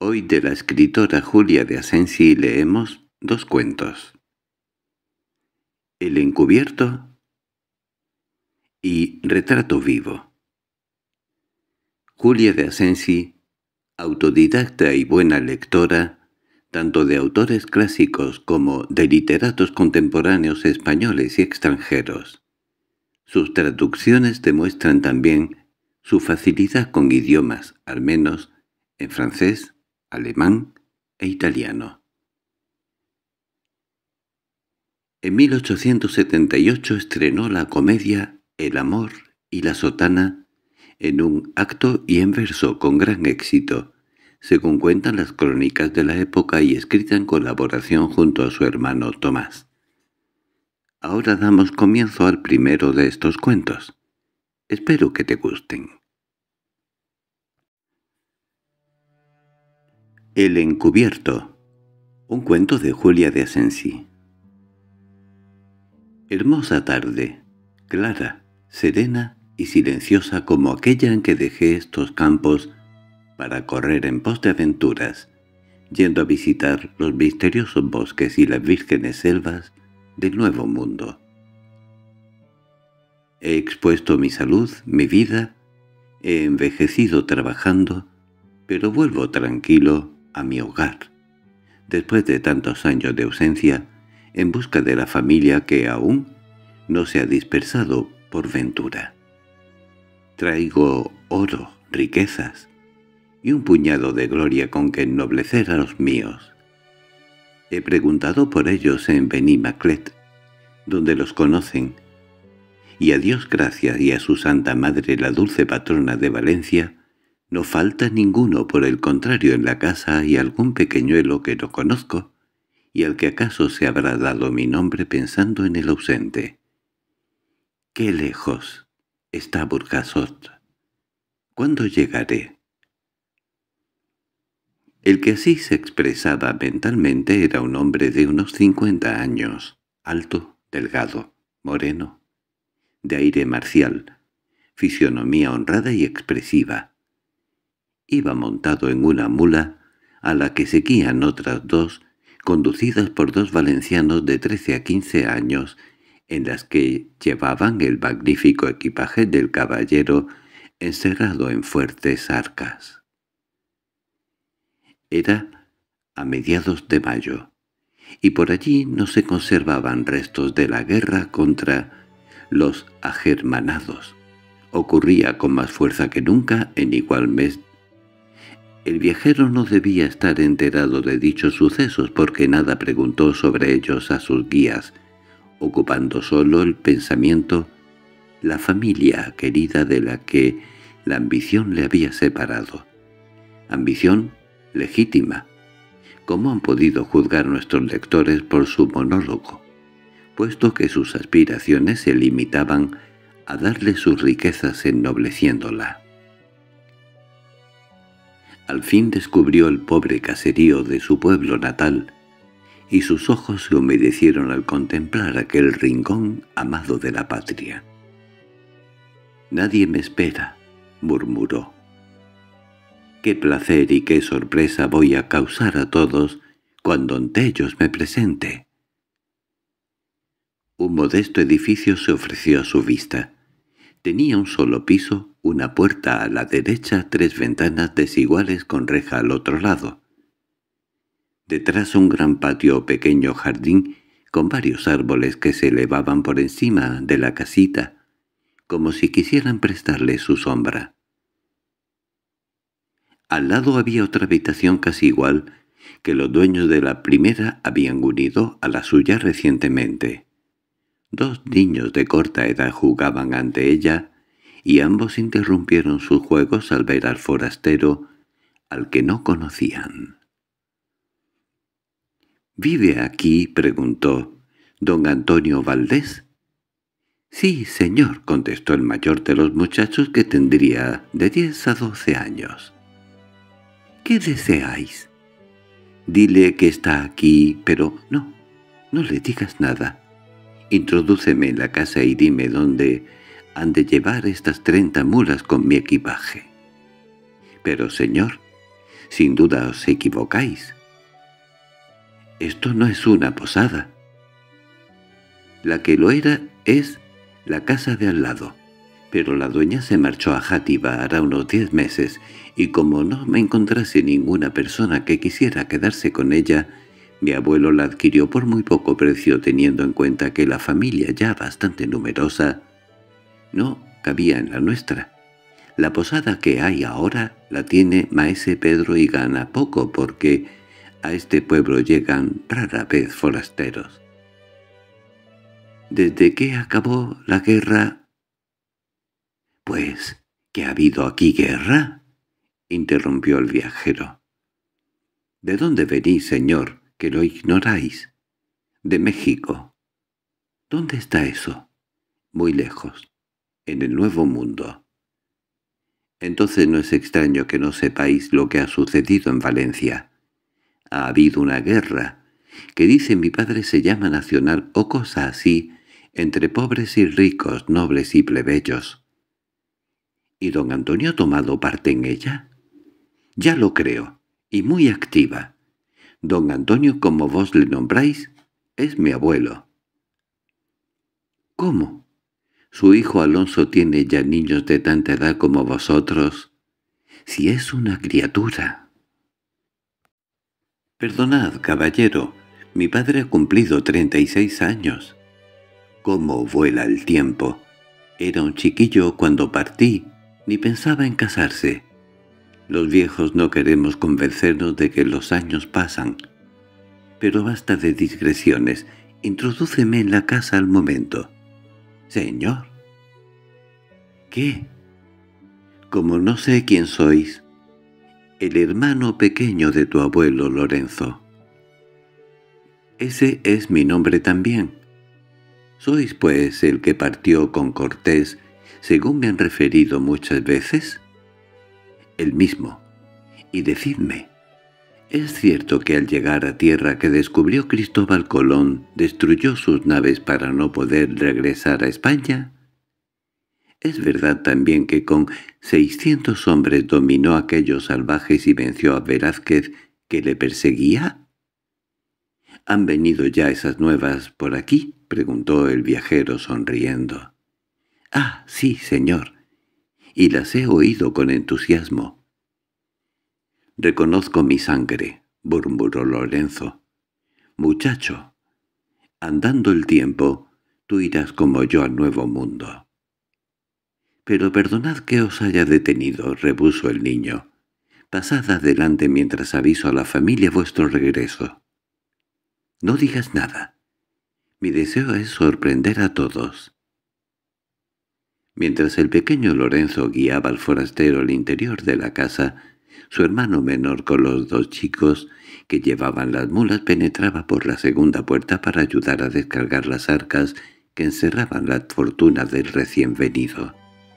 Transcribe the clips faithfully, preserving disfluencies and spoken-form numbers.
Hoy de la escritora Julia de Asensi leemos dos cuentos: El encubierto y Retrato vivo. Julia de Asensi, autodidacta y buena lectora, tanto de autores clásicos como de literatos contemporáneos españoles y extranjeros. Sus traducciones demuestran también su facilidad con idiomas, al menos en francés, alemán e italiano. En mil ochocientos setenta y ocho estrenó la comedia El amor y la sotana en un acto y en verso con gran éxito, según cuentan las crónicas de la época y escrita en colaboración junto a su hermano Tomás. Ahora damos comienzo al primero de estos cuentos. Espero que te gusten. El encubierto, un cuento de Julia de Asensi. Hermosa tarde, clara, serena y silenciosa como aquella en que dejé estos campos para correr en pos de aventuras, yendo a visitar los misteriosos bosques y las vírgenes selvas del Nuevo Mundo. He expuesto mi salud, mi vida, he envejecido trabajando, pero vuelvo tranquilo a mi hogar, después de tantos años de ausencia, en busca de la familia que aún no se ha dispersado por ventura. Traigo oro, riquezas y un puñado de gloria con que ennoblecer a los míos. He preguntado por ellos en Benimaclet, donde los conocen, y a Dios gracias y a su Santa Madre, la dulce patrona de Valencia, no falta ninguno. Por el contrario, en la casa hay algún pequeñuelo que no conozco, y al que acaso se habrá dado mi nombre pensando en el ausente. ¡Qué lejos está Burjasot! ¿Cuándo llegaré? El que así se expresaba mentalmente era un hombre de unos cincuenta años, alto, delgado, moreno, de aire marcial, fisionomía honrada y expresiva. Iba montado en una mula, a la que seguían otras dos, conducidas por dos valencianos de trece a quince años, en las que llevaban el magnífico equipaje del caballero encerrado en fuertes arcas. Era a mediados de mayo, y por allí no se conservaban restos de la guerra contra los agermanados. Ocurría con más fuerza que nunca en igual mes. El viajero no debía estar enterado de dichos sucesos porque nada preguntó sobre ellos a sus guías, ocupando solo el pensamiento la familia querida de la que la ambición le había separado. Ambición legítima, como han podido juzgar nuestros lectores por su monólogo, puesto que sus aspiraciones se limitaban a darle sus riquezas ennobleciéndola. Al fin descubrió el pobre caserío de su pueblo natal, y sus ojos se humedecieron al contemplar aquel rincón amado de la patria. «Nadie me espera», murmuró. «Qué placer y qué sorpresa voy a causar a todos cuando ante ellos me presente». Un modesto edificio se ofreció a su vista. Tenía un solo piso, una puerta a la derecha, tres ventanas desiguales con reja al otro lado. Detrás un gran patio o pequeño jardín con varios árboles que se elevaban por encima de la casita, como si quisieran prestarle su sombra. Al lado había otra habitación casi igual, que los dueños de la primera habían unido a la suya recientemente. Dos niños de corta edad jugaban ante ella, y ambos interrumpieron sus juegos al ver al forastero, al que no conocían. —¿Vive aquí? —preguntó. —¿Don Antonio Valdés? —Sí, señor —contestó el mayor de los muchachos, que tendría de diez a doce años. —¿Qué deseáis? —Dile que está aquí, pero no, no le digas nada. Introdúceme en la casa y dime dónde han de llevar estas treinta mulas con mi equipaje. —Pero, señor, Sin duda os equivocáis. Esto no es una posada. La que lo era es la casa de al lado, pero la dueña se marchó a Játiva hará unos diez meses, y como no me encontrase ninguna persona que quisiera quedarse con ella, mi abuelo la adquirió por muy poco precio, teniendo en cuenta que la familia, ya bastante numerosa, no cabía en la nuestra. La posada que hay ahora la tiene maese Pedro y gana poco porque a este pueblo llegan rara vez forasteros. ¿Desde que acabó la guerra? —Pues, ¿que ha habido aquí guerra? —interrumpió el viajero. —¿De dónde venís, señor, que lo ignoráis? —De México. —¿Dónde está eso? —Muy lejos, en el Nuevo Mundo. —Entonces no es extraño que no sepáis lo que ha sucedido en Valencia. Ha habido una guerra, que dice mi padre se llama nacional o cosa así, entre pobres y ricos, nobles y plebeyos. —¿Y don Antonio ha tomado parte en ella? —Ya lo creo, y muy activa. Don Antonio, como vos le nombráis, es mi abuelo. —¿Cómo? ¿Su hijo Alonso tiene ya niños de tanta edad como vosotros? —Si es una criatura. —Perdonad, caballero, mi padre ha cumplido treinta y seis años. —¿Cómo vuela el tiempo? Era un chiquillo cuando partí, ni pensaba en casarse. Los viejos no queremos convencernos de que los años pasan. Pero basta de digresiones, introdúceme en la casa al momento. —Señor. —¿Qué? —Como no sé quién sois, el hermano pequeño de tu abuelo Lorenzo. —Ese es mi nombre también. —¿Sois, pues, el que partió con Cortés, según me han referido muchas veces? —El mismo. Y decidme, ¿es cierto que al llegar a tierra que descubrió Cristóbal Colón destruyó sus naves para no poder regresar a España? ¿Es verdad también que con seiscientos hombres dominó a aquellos salvajes y venció a Velázquez, que le perseguía? —¿Han venido ya esas nuevas por aquí? —preguntó el viajero sonriendo. —Ah, sí, señor, y las he oído con entusiasmo. —Reconozco mi sangre —murmuró Lorenzo. —Muchacho, andando el tiempo, tú irás como yo al Nuevo Mundo. —Pero perdonad que os haya detenido —repuso el niño—. Pasad adelante mientras aviso a la familia vuestro regreso. —No digas nada. Mi deseo es sorprender a todos. Mientras el pequeño Lorenzo guiaba al forastero al interior de la casa, su hermano menor con los dos chicos que llevaban las mulas penetraba por la segunda puerta para ayudar a descargar las arcas que encerraban la fortuna del recién venido.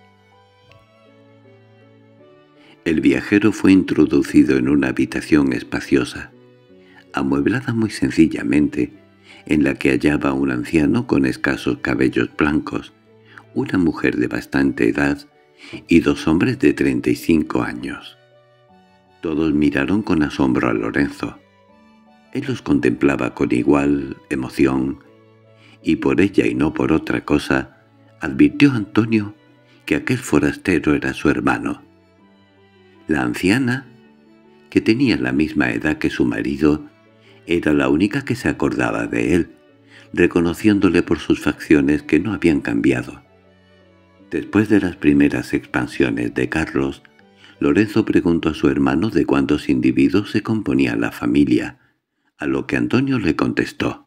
El viajero fue introducido en una habitación espaciosa, amueblada muy sencillamente, en la que hallaba un anciano con escasos cabellos blancos, una mujer de bastante edad y dos hombres de treinta y cinco años. Todos miraron con asombro a Lorenzo. Él los contemplaba con igual emoción, y por ella y no por otra cosa, advirtió Antonio que aquel forastero era su hermano. La anciana, que tenía la misma edad que su marido, era la única que se acordaba de él, reconociéndole por sus facciones que no habían cambiado. Después de las primeras expansiones de Carlos, Lorenzo preguntó a su hermano de cuántos individuos se componía la familia, a lo que Antonio le contestó: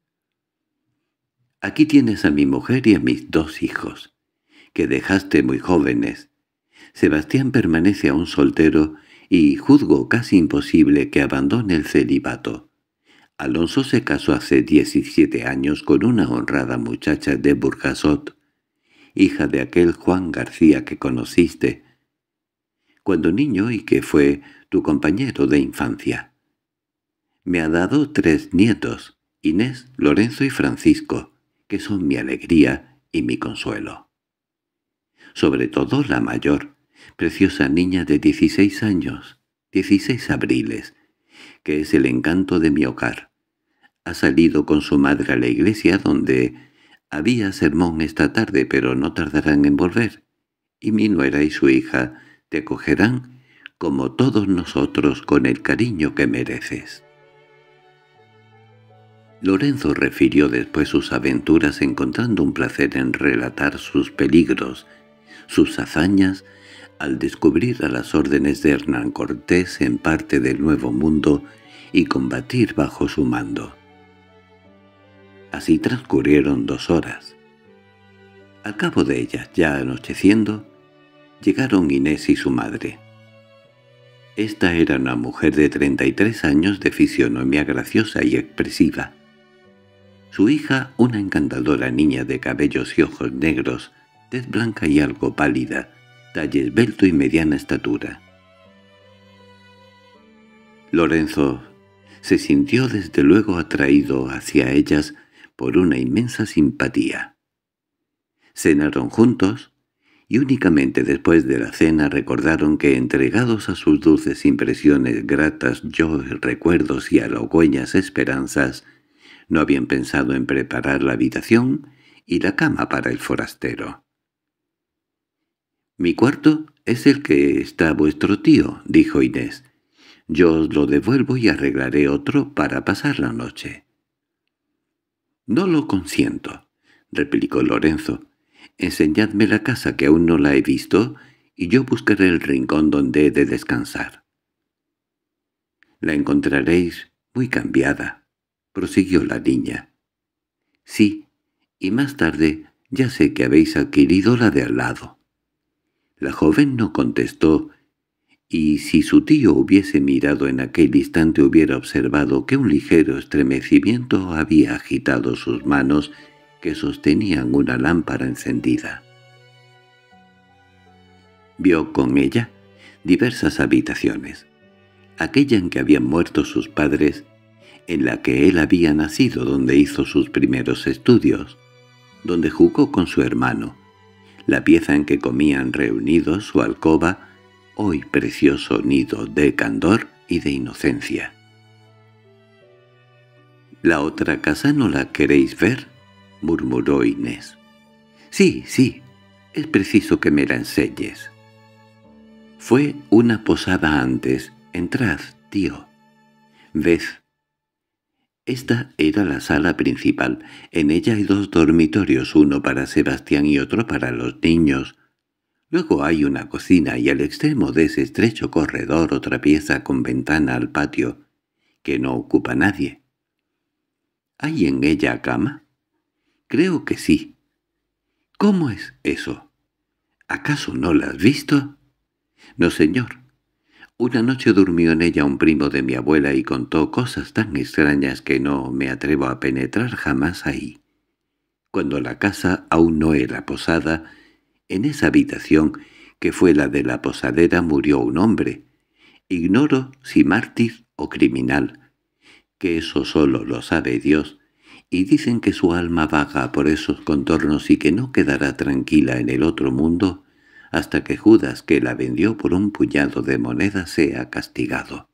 «Aquí tienes a mi mujer y a mis dos hijos, que dejaste muy jóvenes. Sebastián permanece aún soltero y juzgo casi imposible que abandone el celibato. Alonso se casó hace diecisiete años con una honrada muchacha de Burjasot, hija de aquel Juan García que conociste cuando niño y que fue tu compañero de infancia. Me ha dado tres nietos, Inés, Lorenzo y Francisco, que son mi alegría y mi consuelo. Sobre todo la mayor, preciosa niña de dieciséis años, Dieciséis abriles, que es el encanto de mi hogar. Ha salido con su madre a la iglesia, donde había sermón esta tarde, pero no tardarán en volver, y mi nuera y su hija te acogerán como todos nosotros con el cariño que mereces». Lorenzo refirió después sus aventuras, encontrando un placer en relatar sus peligros, sus hazañas, al descubrir a las órdenes de Hernán Cortés en parte del Nuevo Mundo y combatir bajo su mando. Así transcurrieron dos horas. Al cabo de ellas, ya anocheciendo, llegaron Inés y su madre. Esta era una mujer de treinta y tres años de fisionomía graciosa y expresiva. Su hija, una encantadora niña de cabellos y ojos negros, tez blanca y algo pálida, talle esbelto y mediana estatura. Lorenzo se sintió desde luego atraído hacia ellas por una inmensa simpatía. Cenaron juntos, y únicamente después de la cena recordaron que, entregados a sus dulces impresiones, gratas yo recuerdos y halagüeñas esperanzas, no habían pensado en preparar la habitación y la cama para el forastero. «Mi cuarto es el que está vuestro tío», dijo Inés. «Yo os lo devuelvo y arreglaré otro para pasar la noche». «No lo consiento», replicó Lorenzo. «Enseñadme la casa, que aún no la he visto, y yo buscaré el rincón donde he de descansar». «La encontraréis muy cambiada», prosiguió la niña. «Sí, y más tarde ya sé que habéis adquirido la de al lado». La joven no contestó, y si su tío hubiese mirado en aquel instante hubiera observado que un ligero estremecimiento había agitado sus manos que sostenían una lámpara encendida. Vio con ella diversas habitaciones, aquella en que habían muerto sus padres, en la que él había nacido, donde hizo sus primeros estudios, donde jugó con su hermano, la pieza en que comían reunidos, su alcoba, hoy precioso nido de candor y de inocencia. «¿La otra casa no la queréis ver?», murmuró Inés. «Sí, sí, es preciso que me la enseñes». «Fue una posada antes. Entrad, tío. Ved». Esta era la sala principal. En ella hay dos dormitorios, uno para Sebastián y otro para los niños. Luego hay una cocina y al extremo de ese estrecho corredor otra pieza con ventana al patio, que no ocupa nadie. ¿Hay en ella cama? Creo que sí. ¿Cómo es eso? ¿Acaso no la has visto? No, señor. Una noche durmió en ella un primo de mi abuela y contó cosas tan extrañas que no me atrevo a penetrar jamás ahí. Cuando la casa aún no era posada, en esa habitación, que fue la de la posadera, murió un hombre. Ignoro si mártir o criminal, que eso solo lo sabe Dios, y dicen que su alma vaga por esos contornos y que no quedará tranquila en el otro mundo hasta que Judas, que la vendió por un puñado de monedas, sea castigado.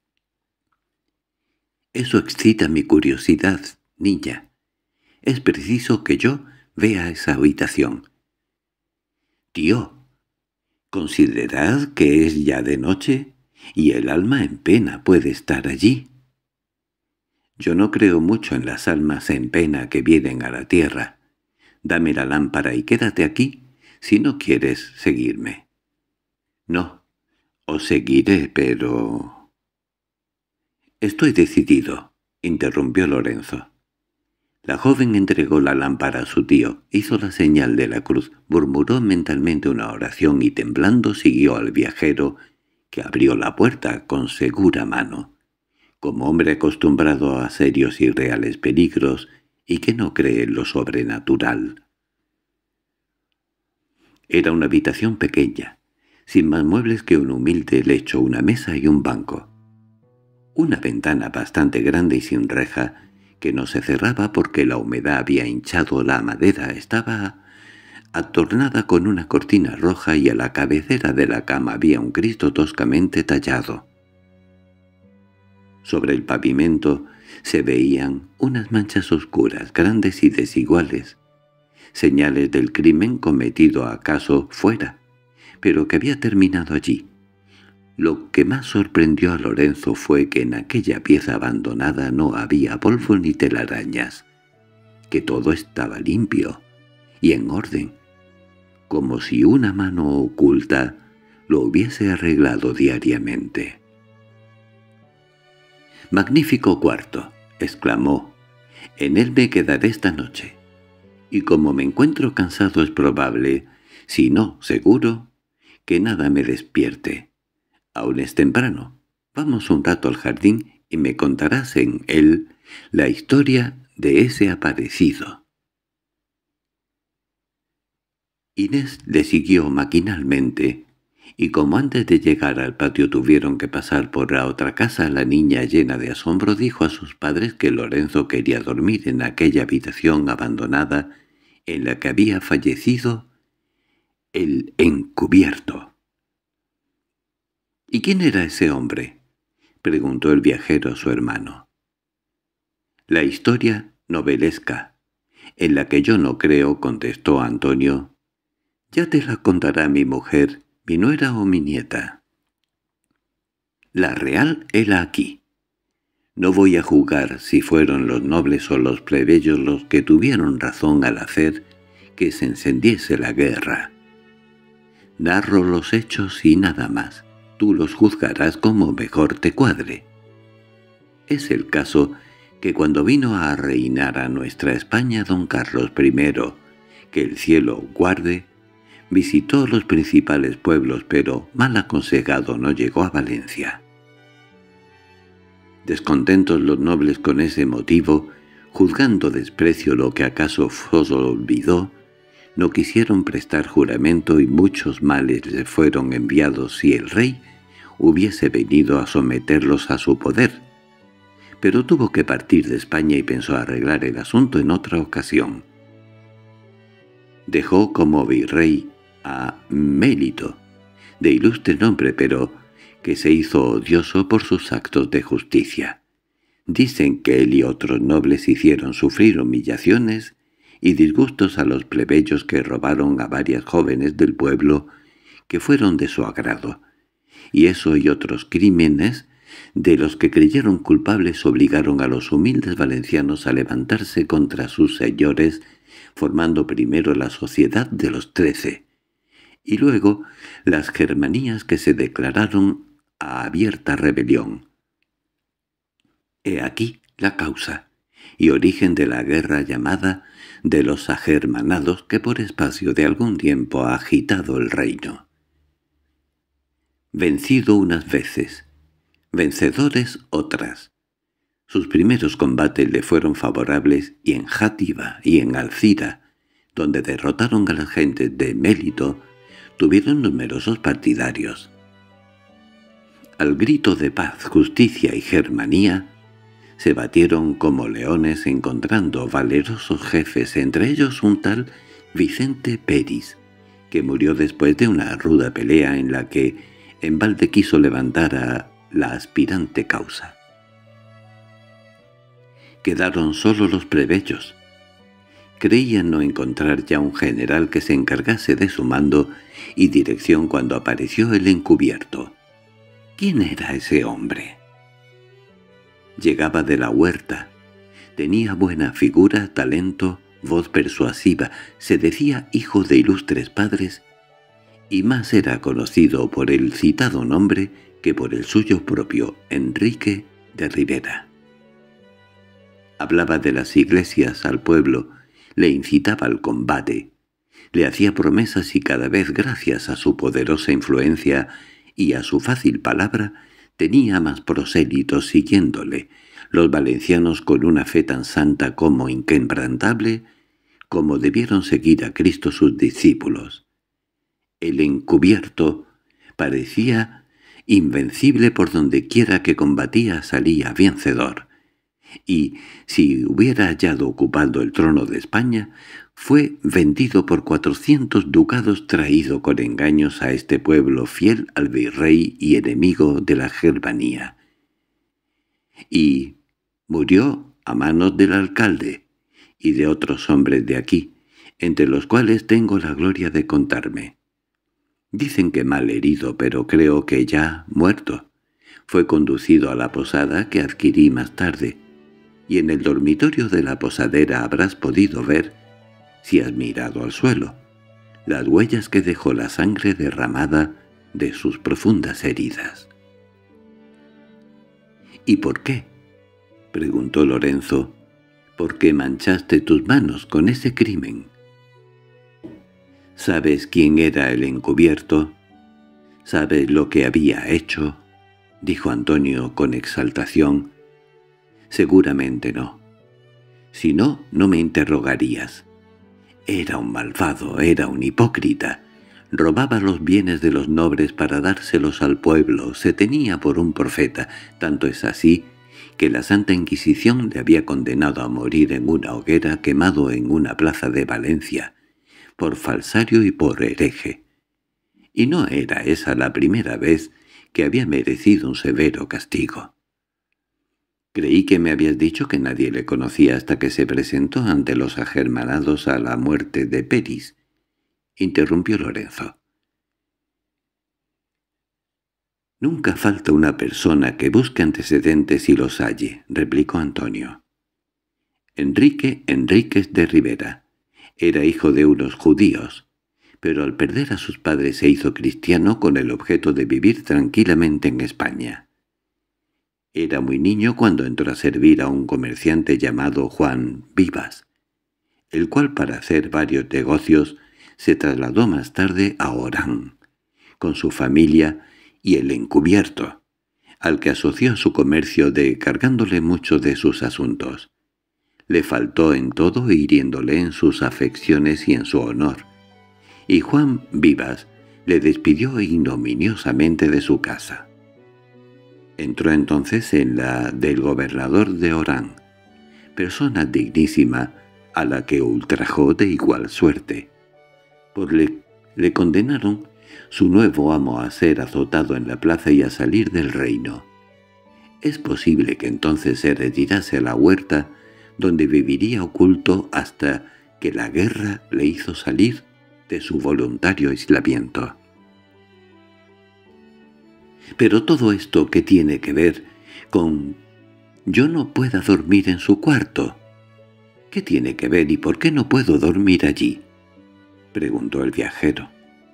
Eso excita mi curiosidad, niña. Es preciso que yo vea esa habitación. Tío, considerad que es ya de noche, y el alma en pena puede estar allí. Yo no creo mucho en las almas en pena que vienen a la tierra. Dame la lámpara y quédate aquí, si no quieres seguirme. No, os seguiré, pero... Estoy decidido, interrumpió Lorenzo. La joven entregó la lámpara a su tío, hizo la señal de la cruz, murmuró mentalmente una oración y temblando siguió al viajero, que abrió la puerta con segura mano, como hombre acostumbrado a serios y reales peligros y que no cree en lo sobrenatural. Era una habitación pequeña, sin más muebles que un humilde lecho, una mesa y un banco. Una ventana bastante grande y sin reja, que no se cerraba porque la humedad había hinchado la madera, estaba adornada con una cortina roja y a la cabecera de la cama había un Cristo toscamente tallado. Sobre el pavimento se veían unas manchas oscuras, grandes y desiguales, señales del crimen cometido acaso fuera, pero que había terminado allí. Lo que más sorprendió a Lorenzo fue que en aquella pieza abandonada no había polvo ni telarañas, que todo estaba limpio y en orden, como si una mano oculta lo hubiese arreglado diariamente. «Magnífico cuarto», exclamó. «En él me quedaré esta noche. Y como me encuentro cansado es probable, si no seguro, que nada me despierte. Aún es temprano. Vamos un rato al jardín y me contarás en él la historia de ese aparecido». Inés le siguió maquinalmente, y como antes de llegar al patio tuvieron que pasar por la otra casa, la niña, llena de asombro, dijo a sus padres que Lorenzo quería dormir en aquella habitación abandonada en la que había fallecido el encubierto. —¿Y quién era ese hombre? —preguntó el viajero a su hermano. —La historia novelesca, en la que yo no creo —contestó Antonio—, ya te la contará mi mujer, mi nuera o mi nieta. La real hela aquí. No voy a jugar si fueron los nobles o los plebeyos los que tuvieron razón al hacer que se encendiese la guerra. Narro los hechos y nada más. Tú los juzgarás como mejor te cuadre. Es el caso que cuando vino a reinar a nuestra España don Carlos primero, que el cielo guarde, visitó los principales pueblos, pero mal aconsejado no llegó a Valencia. Descontentos los nobles con ese motivo, juzgando desprecio lo que acaso Foso olvidó, no quisieron prestar juramento y muchos males le fueron enviados si el rey hubiese venido a someterlos a su poder. Pero tuvo que partir de España y pensó arreglar el asunto en otra ocasión. Dejó como virrey a Mélito, de ilustre nombre, pero que se hizo odioso por sus actos de justicia. Dicen que él y otros nobles hicieron sufrir humillaciones y disgustos a los plebeyos que robaron a varias jóvenes del pueblo que fueron de su agrado, y eso y otros crímenes de los que creyeron culpables obligaron a los humildes valencianos a levantarse contra sus señores, formando primero la Sociedad de los Trece, y luego las Germanías que se declararon a abierta rebelión. He aquí la causa y origen de la guerra llamada de los agermanados que por espacio de algún tiempo ha agitado el reino. Vencido unas veces, vencedores otras. Sus primeros combates le fueron favorables y en Játiva y en Alcira, donde derrotaron a las gentes de Mélito, tuvieron numerosos partidarios. Al grito de paz, justicia y germanía, se batieron como leones encontrando valerosos jefes, entre ellos un tal Vicente Peris, que murió después de una ruda pelea en la que en balde quiso levantar a la aspirante causa. Quedaron solo los plebeyos. Creían no encontrar ya un general que se encargase de su mando y dirección cuando apareció el encubierto. ¿Quién era ese hombre? Llegaba de la huerta. Tenía buena figura, talento, voz persuasiva, se decía hijo de ilustres padres, y más era conocido por el citado nombre que por el suyo propio, Enrique de Ribera. Hablaba de las iglesias al pueblo, le incitaba al combate, le hacía promesas y cada vez gracias a su poderosa influencia y a su fácil palabra tenía más prosélitos siguiéndole, los valencianos con una fe tan santa como inquebrantable, como debieron seguir a Cristo sus discípulos. El encubierto parecía invencible, por donde quiera que combatía salía vencedor, y, si hubiera hallado ocupando el trono de España, fue vendido por cuatrocientos ducados, traído con engaños a este pueblo fiel al virrey y enemigo de la Germanía. y murió a manos del alcalde y de otros hombres de aquí, entre los cuales tengo la gloria de contarme. Dicen que mal herido, pero creo que ya muerto. Fue conducido a la posada que adquirí más tarde, y en el dormitorio de la posadera habrás podido ver, si has mirado al suelo, las huellas que dejó la sangre derramada de sus profundas heridas. —¿Y por qué? —preguntó Lorenzo—, ¿por qué manchaste tus manos con ese crimen? ¿Sabes quién era el encubierto? ¿Sabes lo que había hecho? —dijo Antonio con exaltación. —Seguramente no. Si no, no me interrogarías. Era un malvado, era un hipócrita. Robaba los bienes de los nobles para dárselos al pueblo. Se tenía por un profeta. Tanto es así que la Santa Inquisición le había condenado a morir en una hoguera, quemado en una plaza de Valencia, por falsario y por hereje. Y no era esa la primera vez que había merecido un severo castigo. Creí que me habías dicho que nadie le conocía hasta que se presentó ante los agermanados a la muerte de Peris, interrumpió Lorenzo. Nunca falta una persona que busque antecedentes y los halle, replicó Antonio. Enrique Enríquez de Rivera era hijo de unos judíos, pero al perder a sus padres se hizo cristiano con el objeto de vivir tranquilamente en España. Era muy niño cuando entró a servir a un comerciante llamado Juan Vivas, el cual para hacer varios negocios se trasladó más tarde a Orán, con su familia y el encubierto, al que asoció a su comercio de cargándole mucho de sus asuntos. Le faltó en todo hiriéndole en sus afecciones y en su honor, y Juan Vivas le despidió ignominiosamente de su casa. Entró entonces en la del gobernador de Orán, persona dignísima a la que ultrajó de igual suerte. Por le, le condenaron su nuevo amo a ser azotado en la plaza y a salir del reino. Es posible que entonces se retirase a la huerta, donde viviría oculto hasta que la guerra le hizo salir de su voluntario aislamiento. Pero todo esto, ¿qué tiene que ver con yo no pueda dormir en su cuarto? ¿Qué tiene que ver y por qué no puedo dormir allí?, preguntó el viajero.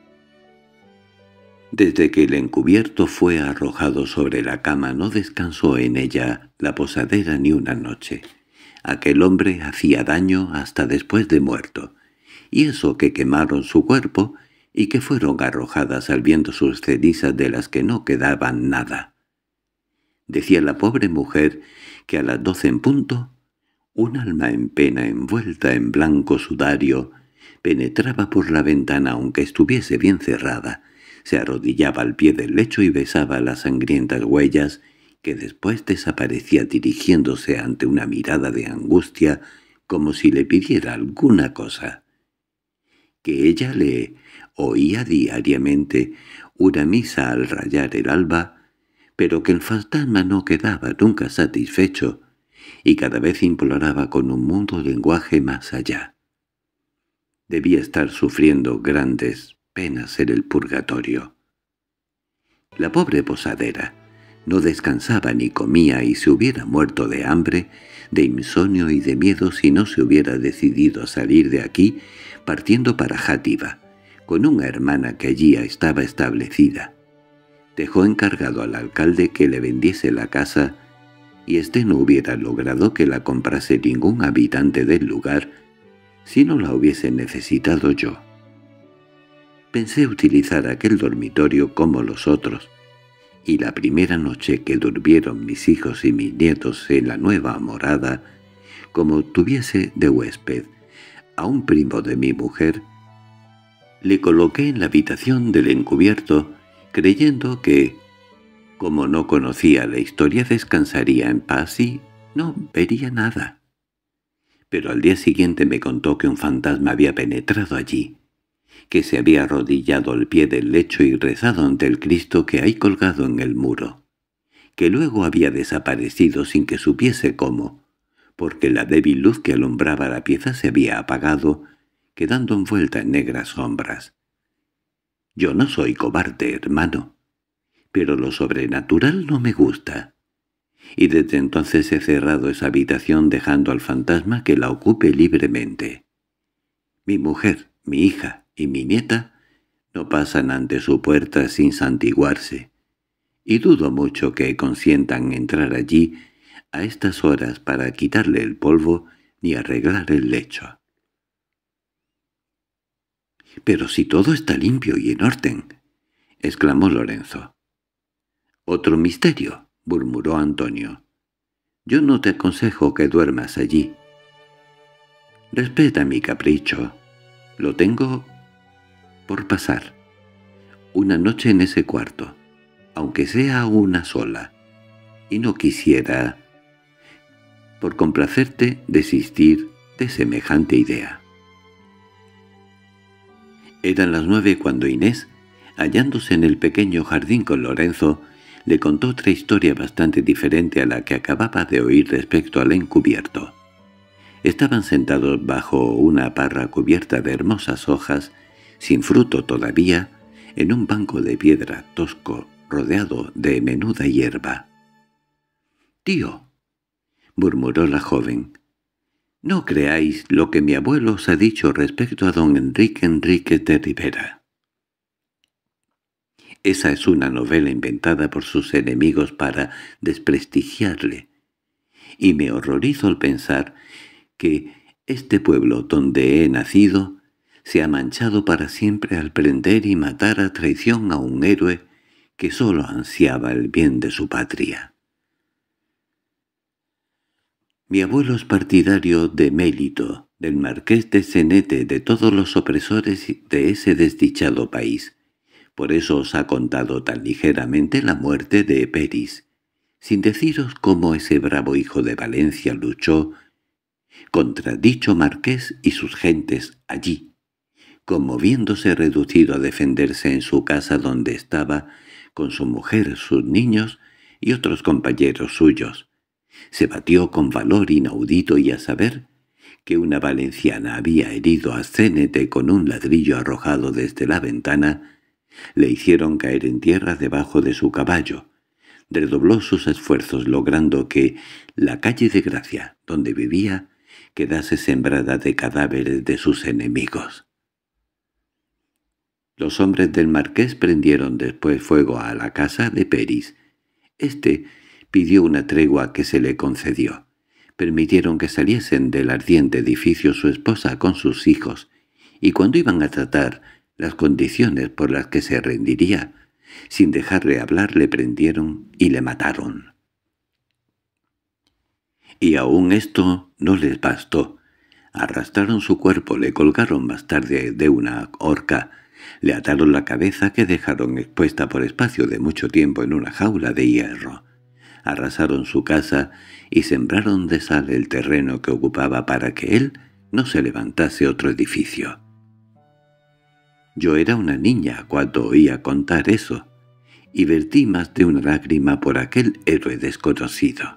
Desde que el encubierto fue arrojado sobre la cama no descansó en ella la posadera ni una noche. Aquel hombre hacía daño hasta después de muerto, y eso que quemaron su cuerpo y que fueron arrojadas al viento sus cenizas de las que no quedaban nada. Decía la pobre mujer que a las doce en punto, un alma en pena envuelta en blanco sudario penetraba por la ventana aunque estuviese bien cerrada, se arrodillaba al pie del lecho y besaba las sangrientas huellas que después desaparecía dirigiéndose ante una mirada de angustia como si le pidiera alguna cosa. Que ella le oía diariamente una misa al rayar el alba, pero que el fantasma no quedaba nunca satisfecho y cada vez imploraba con un mudo lenguaje más allá. Debía estar sufriendo grandes penas en el purgatorio. La pobre posadera no descansaba ni comía y se hubiera muerto de hambre, de insomnio y de miedo si no se hubiera decidido a salir de aquí partiendo para Játiva, con una hermana que allí estaba establecida. Dejó encargado al alcalde que le vendiese la casa y éste no hubiera logrado que la comprase ningún habitante del lugar si no la hubiese necesitado yo. Pensé utilizar aquel dormitorio como los otros, y la primera noche que durmieron mis hijos y mis nietos en la nueva morada, como tuviese de huésped a un primo de mi mujer, le coloqué en la habitación del encubierto, creyendo que, como no conocía la historia, descansaría en paz y no vería nada. Pero al día siguiente me contó que un fantasma había penetrado allí, que se había arrodillado al pie del lecho y rezado ante el Cristo que hay colgado en el muro, que luego había desaparecido sin que supiese cómo, porque la débil luz que alumbraba la pieza se había apagado, quedando envuelta en negras sombras. Yo no soy cobarde, hermano, pero lo sobrenatural no me gusta. Y desde entonces he cerrado esa habitación dejando al fantasma que la ocupe libremente. Mi mujer, mi hija y mi nieta no pasan ante su puerta sin santiguarse, y dudo mucho que consientan entrar allí a estas horas para quitarle el polvo ni arreglar el lecho. —Pero si todo está limpio y en orden —exclamó Lorenzo. —Otro misterio —murmuró Antonio—. Yo no te aconsejo que duermas allí. Respeta mi capricho. Lo tengo por pasar una noche en ese cuarto, aunque sea una sola, y no quisiera, por complacerte, desistir de semejante idea. Eran las nueve cuando Inés, hallándose en el pequeño jardín con Lorenzo, le contó otra historia bastante diferente a la que acababa de oír respecto al encubierto. Estaban sentados bajo una parra cubierta de hermosas hojas, sin fruto todavía, en un banco de piedra tosco, rodeado de menuda hierba. —Tío —murmuró la joven—, no creáis lo que mi abuelo os ha dicho respecto a don Enrique Enríquez de Rivera. Esa es una novela inventada por sus enemigos para desprestigiarle, y me horrorizo al pensar que este pueblo donde he nacido se ha manchado para siempre al prender y matar a traición a un héroe que sólo ansiaba el bien de su patria. Mi abuelo es partidario de Mélito, del marqués de Cenete, de todos los opresores de ese desdichado país. Por eso os ha contado tan ligeramente la muerte de Peris, sin deciros cómo ese bravo hijo de Valencia luchó contra dicho marqués y sus gentes allí, como viéndose reducido a defenderse en su casa donde estaba, con su mujer, sus niños y otros compañeros suyos. Se batió con valor inaudito y a saber que una valenciana había herido a Cénete con un ladrillo arrojado desde la ventana, le hicieron caer en tierra debajo de su caballo. Redobló sus esfuerzos logrando que la calle de Gracia, donde vivía, quedase sembrada de cadáveres de sus enemigos. Los hombres del marqués prendieron después fuego a la casa de Peris. Este pidió una tregua que se le concedió. Permitieron que saliesen del ardiente edificio su esposa con sus hijos, y cuando iban a tratar las condiciones por las que se rendiría, sin dejarle hablar le prendieron y le mataron. Y aún esto no les bastó. Arrastraron su cuerpo, le colgaron más tarde de una horca, le ataron la cabeza que dejaron expuesta por espacio de mucho tiempo en una jaula de hierro. Arrasaron su casa y sembraron de sal el terreno que ocupaba para que él no se levantase otro edificio. Yo era una niña cuando oía contar eso, y vertí más de una lágrima por aquel héroe desconocido.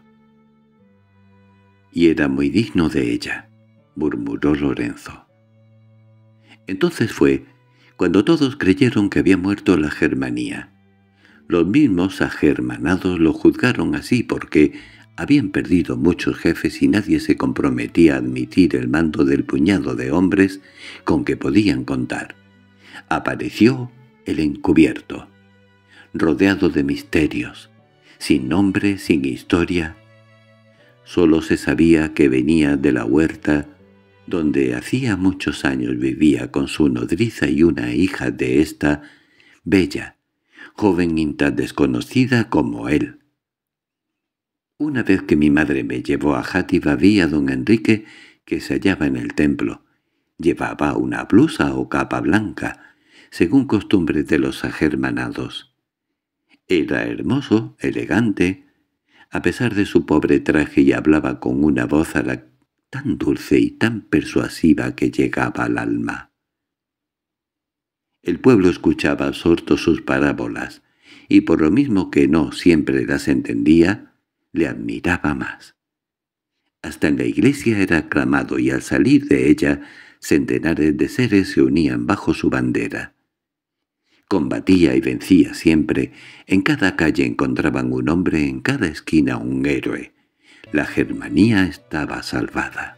—Y era muy digno de ella —murmuró Lorenzo. Entonces fue cuando todos creyeron que había muerto la Germanía. Los mismos agermanados lo juzgaron así porque habían perdido muchos jefes y nadie se comprometía a admitir el mando del puñado de hombres con que podían contar. Apareció el encubierto, rodeado de misterios, sin nombre, sin historia. Solo se sabía que venía de la huerta donde hacía muchos años vivía con su nodriza y una hija de esta, bella, joven y tan desconocida como él. Una vez que mi madre me llevó a Játiva vi a don Enrique que se hallaba en el templo. Llevaba una blusa o capa blanca, según costumbre de los agermanados. Era hermoso, elegante, a pesar de su pobre traje, y hablaba con una voz a la tan dulce y tan persuasiva que llegaba al alma. El pueblo escuchaba absorto sus parábolas, y por lo mismo que no siempre las entendía, le admiraba más. Hasta en la iglesia era aclamado y al salir de ella centenares de seres se unían bajo su bandera. Combatía y vencía siempre. En cada calle encontraban un hombre, en cada esquina un héroe. La Germanía estaba salvada.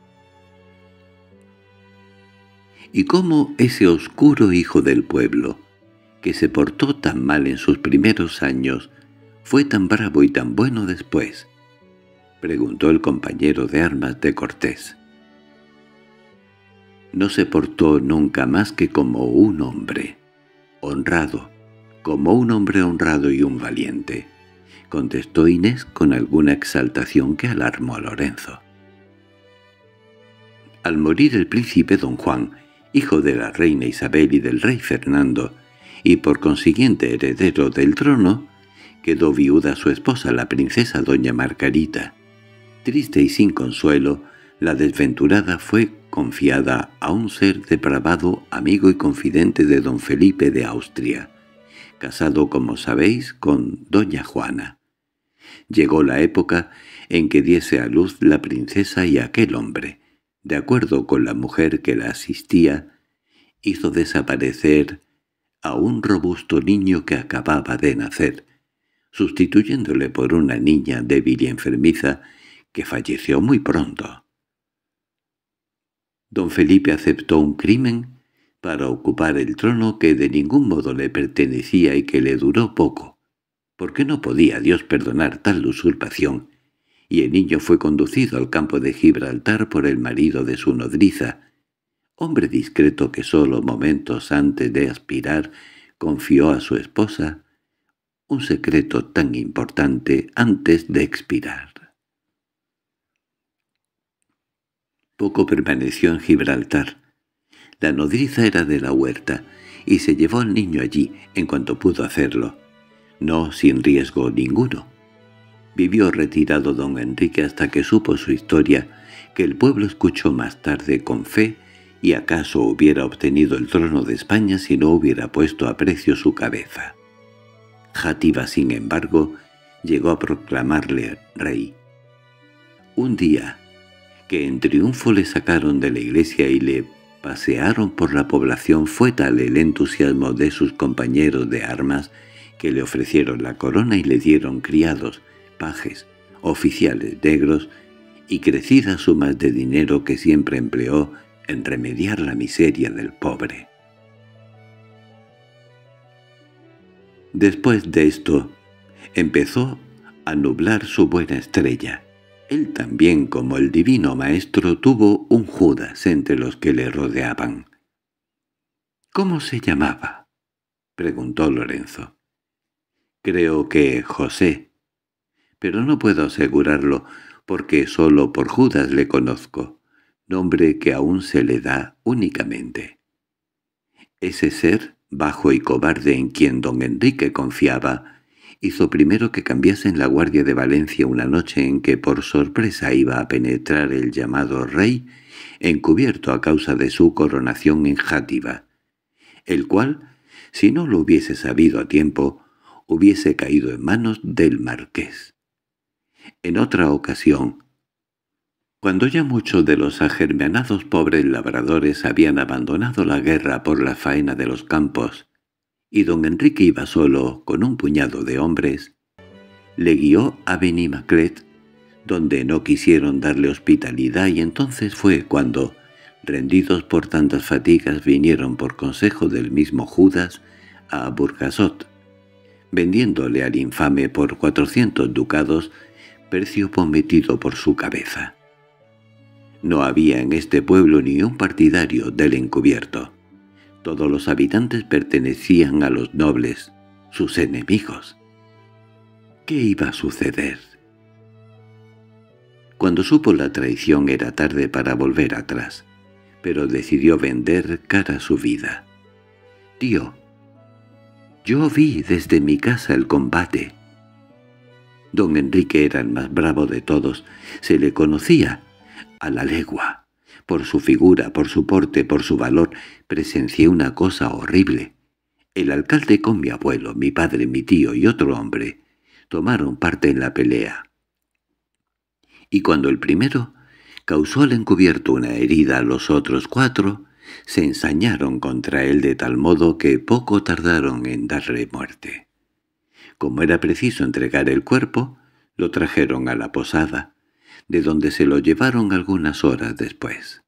Y cómo ese oscuro hijo del pueblo, que se portó tan mal en sus primeros años, fue tan bravo y tan bueno después, preguntó el compañero de armas de Cortés. No se portó nunca más que como un hombre, honrado, como un hombre honrado y un valiente, contestó Inés con alguna exaltación que alarmó a Lorenzo. Al morir el príncipe don Juan, hijo de la reina Isabel y del rey Fernando, y por consiguiente heredero del trono, quedó viuda su esposa la princesa doña Margarita. Triste y sin consuelo, la desventurada fue confiada a un ser depravado, amigo y confidente de don Felipe de Austria, casado, como sabéis, con doña Juana. Llegó la época en que diese a luz la princesa y aquel hombre, de acuerdo con la mujer que la asistía, hizo desaparecer a un robusto niño que acababa de nacer, sustituyéndole por una niña débil y enfermiza que falleció muy pronto. Don Felipe aceptó un crimen para ocupar el trono que de ningún modo le pertenecía y que le duró poco, porque no podía Dios perdonar tal usurpación, y el niño fue conducido al campo de Gibraltar por el marido de su nodriza, hombre discreto que sólo momentos antes de aspirar confió a su esposa un secreto tan importante antes de expirar. Poco permaneció en Gibraltar. La nodriza era de la huerta, y se llevó al niño allí en cuanto pudo hacerlo, no sin riesgo ninguno. Vivió retirado don Enrique hasta que supo su historia, que el pueblo escuchó más tarde con fe, y acaso hubiera obtenido el trono de España si no hubiera puesto a precio su cabeza. Játiva, sin embargo, llegó a proclamarle rey. Un día, que en triunfo le sacaron de la iglesia y le pasearon por la población, fue tal el entusiasmo de sus compañeros de armas que le ofrecieron la corona y le dieron criados, pajes, oficiales negros y crecidas sumas de dinero que siempre empleó en remediar la miseria del pobre. Después de esto, empezó a nublar su buena estrella. Él también, como el divino maestro, tuvo un Judas entre los que le rodeaban. —¿Cómo se llamaba? —preguntó Lorenzo. —Creo que José, pero no puedo asegurarlo, porque sólo por Judas le conozco, nombre que aún se le da únicamente. Ese ser, bajo y cobarde en quien don Enrique confiaba, hizo primero que cambiasen la guardia de Valencia una noche en que por sorpresa iba a penetrar el llamado rey, encubierto a causa de su coronación en Játiva, el cual, si no lo hubiese sabido a tiempo, hubiese caído en manos del marqués. En otra ocasión, cuando ya muchos de los agermanados pobres labradores habían abandonado la guerra por la faena de los campos, y don Enrique iba solo con un puñado de hombres, le guió a Benimaclet, donde no quisieron darle hospitalidad, y entonces fue cuando, rendidos por tantas fatigas, vinieron por consejo del mismo Judas a Burgasot, vendiéndole al infame por cuatrocientos ducados, precio prometido por su cabeza. No había en este pueblo ni un partidario del encubierto. Todos los habitantes pertenecían a los nobles, sus enemigos. ¿Qué iba a suceder? Cuando supo la traición era tarde para volver atrás, pero decidió vender cara su vida. «Tío, yo vi desde mi casa el combate». Don Enrique era el más bravo de todos, se le conocía a la legua. Por su figura, por su porte, por su valor, presencié una cosa horrible. El alcalde con mi abuelo, mi padre, mi tío y otro hombre tomaron parte en la pelea. Y cuando el primero causó al encubierto una herida, los otros cuatro se ensañaron contra él de tal modo que poco tardaron en darle muerte. Como era preciso entregar el cuerpo, lo trajeron a la posada, de donde se lo llevaron algunas horas después.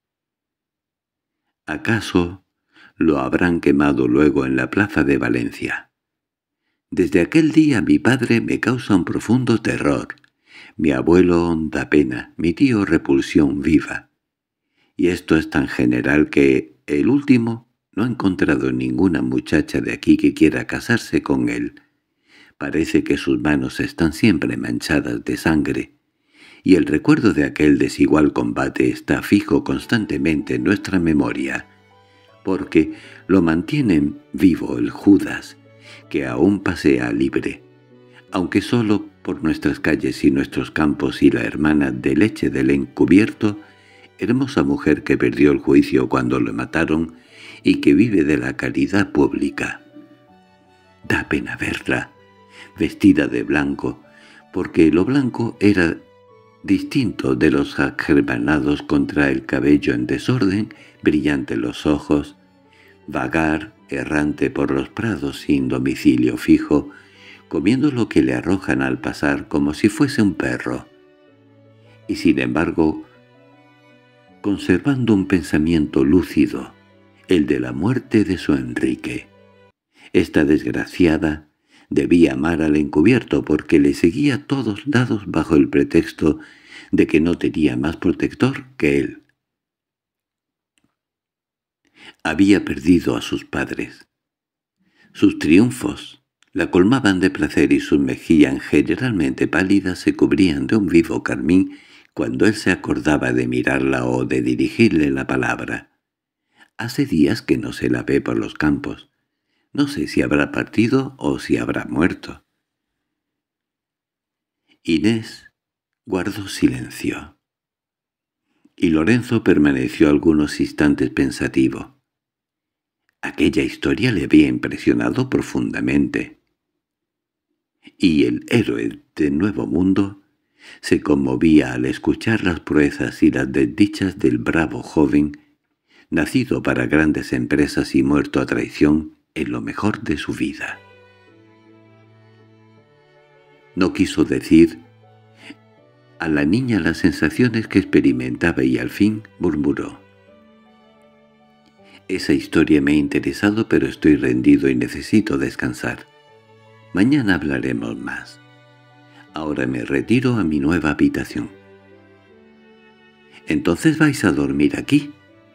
¿Acaso lo habrán quemado luego en la plaza de Valencia? Desde aquel día mi padre me causa un profundo terror, mi abuelo honda pena, mi tío repulsión viva. Y esto es tan general que el último no ha encontrado ninguna muchacha de aquí que quiera casarse con él. Parece que sus manos están siempre manchadas de sangre, y el recuerdo de aquel desigual combate está fijo constantemente en nuestra memoria, porque lo mantiene vivo el Judas, que aún pasea libre, aunque solo por nuestras calles y nuestros campos, y la hermana de leche del encubierto, hermosa mujer que perdió el juicio cuando lo mataron y que vive de la caridad pública. Da pena verla, vestida de blanco, porque lo blanco era distinto de los agermanados contra el cabello en desorden, brillante los ojos, vagar, errante por los prados sin domicilio fijo, comiendo lo que le arrojan al pasar como si fuese un perro. Y sin embargo, conservando un pensamiento lúcido, el de la muerte de su Enrique. Esta desgraciada debía amar al encubierto porque le seguía a todos lados bajo el pretexto de que no tenía más protector que él. Había perdido a sus padres. Sus triunfos la colmaban de placer y sus mejillas generalmente pálidas se cubrían de un vivo carmín cuando él se acordaba de mirarla o de dirigirle la palabra. Hace días que no se la ve por los campos. No sé si habrá partido o si habrá muerto. Inés guardó silencio, y Lorenzo permaneció algunos instantes pensativo. Aquella historia le había impresionado profundamente, y el héroe del Nuevo Mundo se conmovía al escuchar las proezas y las desdichas del bravo joven, nacido para grandes empresas y muerto a traición en lo mejor de su vida. No quiso decir a la niña las sensaciones que experimentaba y al fin murmuró: «Esa historia me ha interesado, pero estoy rendido y necesito descansar. Mañana hablaremos más. Ahora me retiro a mi nueva habitación». «¿Entonces vais a dormir aquí?»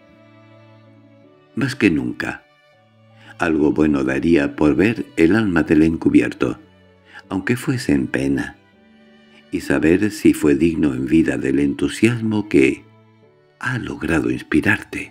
«Más que nunca. Algo bueno daría por ver el alma del encubierto, aunque fuese en pena, y saber si fue digno en vida del entusiasmo que ha logrado inspirarte».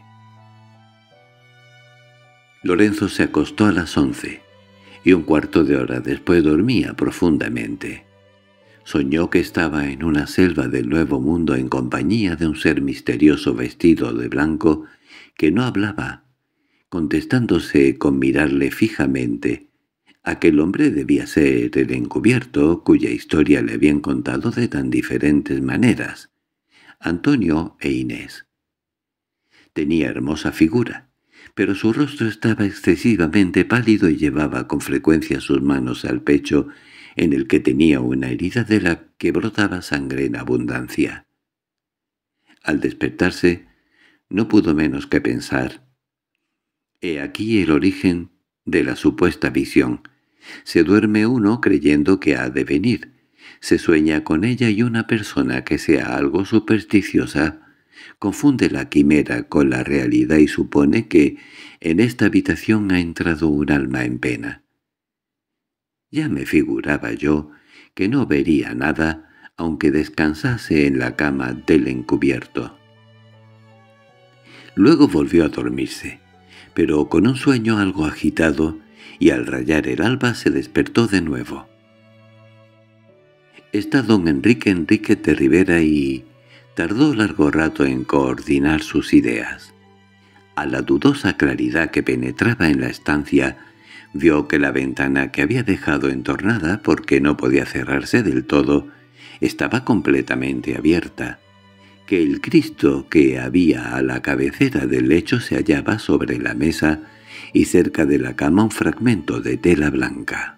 Lorenzo se acostó a las once, y un cuarto de hora después dormía profundamente. Soñó que estaba en una selva del Nuevo Mundo en compañía de un ser misterioso vestido de blanco que no hablaba, contestándose con mirarle fijamente. Aquel hombre debía ser el encubierto cuya historia le habían contado de tan diferentes maneras, Antonio e Inés. Tenía hermosa figura, pero su rostro estaba excesivamente pálido y llevaba con frecuencia sus manos al pecho, en el que tenía una herida de la que brotaba sangre en abundancia. Al despertarse, no pudo menos que pensar: «He aquí el origen de la supuesta visión. Se duerme uno creyendo que ha de venir. Se sueña con ella y una persona que sea algo supersticiosa confunde la quimera con la realidad y supone que en esta habitación ha entrado un alma en pena. Ya me figuraba yo que no vería nada aunque descansase en la cama del encubierto». Luego volvió a dormirse, pero con un sueño algo agitado, y al rayar el alba se despertó de nuevo. Está don Enrique Enríquez de Rivera y tardó largo rato en coordinar sus ideas. A la dudosa claridad que penetraba en la estancia, Vio que la ventana que había dejado entornada porque no podía cerrarse del todo estaba completamente abierta, que el Cristo que había a la cabecera del lecho se hallaba sobre la mesa y cerca de la cama un fragmento de tela blanca.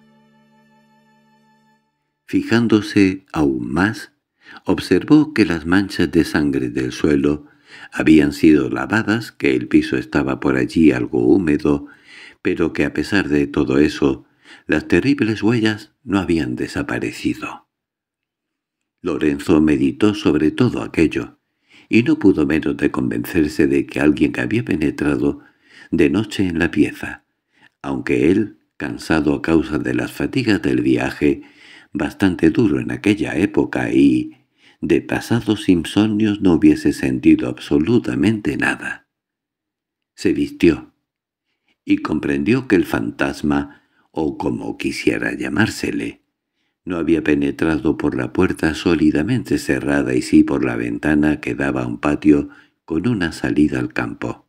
Fijándose aún más, observó que las manchas de sangre del suelo habían sido lavadas, que el piso estaba por allí algo húmedo, pero que a pesar de todo eso, las terribles huellas no habían desaparecido. Lorenzo meditó sobre todo aquello, y no pudo menos de convencerse de que alguien había penetrado de noche en la pieza, aunque él, cansado a causa de las fatigas del viaje, bastante duro en aquella época y de pasados insomnios, no hubiese sentido absolutamente nada. Se vistió y comprendió que el fantasma, o como quisiera llamársele, no había penetrado por la puerta sólidamente cerrada y sí por la ventana que daba a un patio con una salida al campo.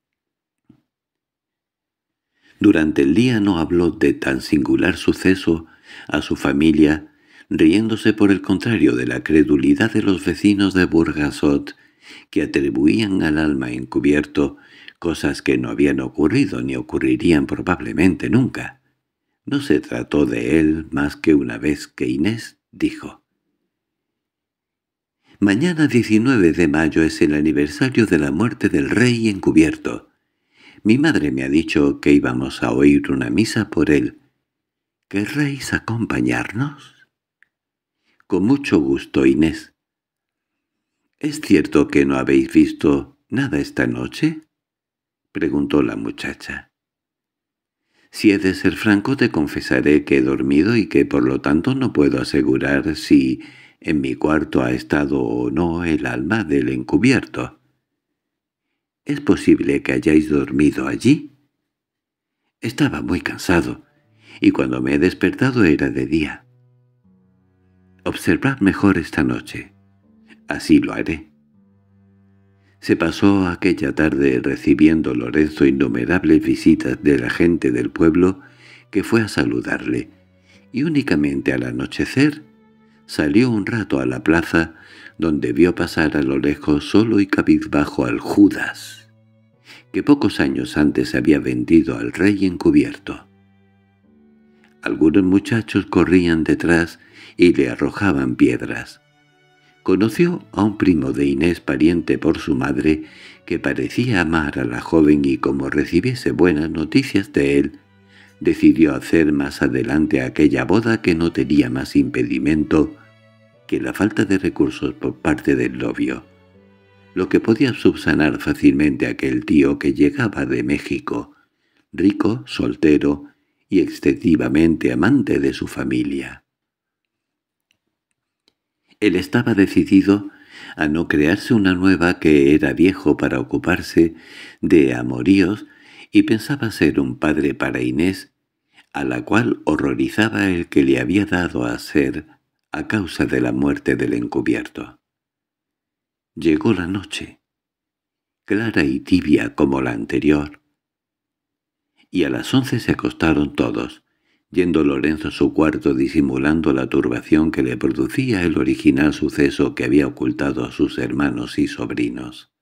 Durante el día no habló de tan singular suceso a su familia, riéndose por el contrario de la credulidad de los vecinos de Burgasot, que atribuían al alma encubierto cosas que no habían ocurrido ni ocurrirían probablemente nunca. No se trató de él más que una vez que Inés dijo: «Mañana diecinueve de mayo es el aniversario de la muerte del rey encubierto. Mi madre me ha dicho que íbamos a oír una misa por él. ¿Querréis acompañarnos?» «Con mucho gusto, Inés». «¿Es cierto que no habéis visto nada esta noche?», preguntó la muchacha. «Si he de ser franco, te confesaré que he dormido y que por lo tanto no puedo asegurar si en mi cuarto ha estado o no el alma del encubierto». «¿Es posible que hayáis dormido allí?» «Estaba muy cansado, y cuando me he despertado era de día». «Observad mejor esta noche». «Así lo haré». Se pasó aquella tarde recibiendo Lorenzo innumerables visitas de la gente del pueblo que fue a saludarle, y únicamente al anochecer salió un rato a la plaza, donde vio pasar a lo lejos solo y cabizbajo al Judas, que pocos años antes había vendido al rey encubierto. Algunos muchachos corrían detrás y le arrojaban piedras. Conoció a un primo de Inés, pariente por su madre, que parecía amar a la joven y como recibiese buenas noticias de él, decidió hacer más adelante aquella boda que no tenía más impedimento que la falta de recursos por parte del novio, lo que podía subsanar fácilmente aquel tío que llegaba de México, rico, soltero y excesivamente amante de su familia. Él estaba decidido a no crearse una nueva que era viejo para ocuparse de amoríos y pensaba ser un padre para Inés, a la cual horrorizaba el que le había dado a ser a causa de la muerte del encubierto. Llegó la noche, clara y tibia como la anterior, y a las once se acostaron todos, yendo Lorenzo a su cuarto disimulando la turbación que le producía el original suceso que había ocultado a sus hermanos y sobrinos.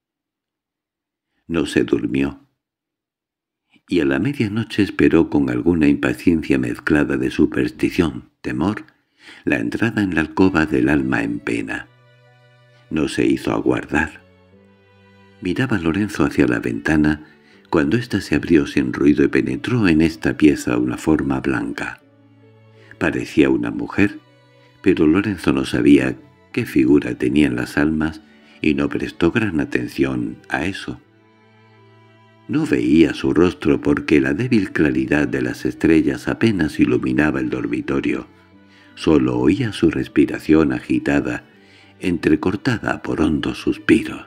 No se durmió, y a la medianoche esperó con alguna impaciencia mezclada de superstición, temor, la entrada en la alcoba del alma en pena. No se hizo aguardar. Miraba Lorenzo hacia la ventana cuando ésta se abrió sin ruido y penetró en esta pieza una forma blanca. Parecía una mujer, pero Lorenzo no sabía qué figura tenían las almas y no prestó gran atención a eso. No veía su rostro porque la débil claridad de las estrellas apenas iluminaba el dormitorio. Solo oía su respiración agitada, entrecortada por hondos suspiros.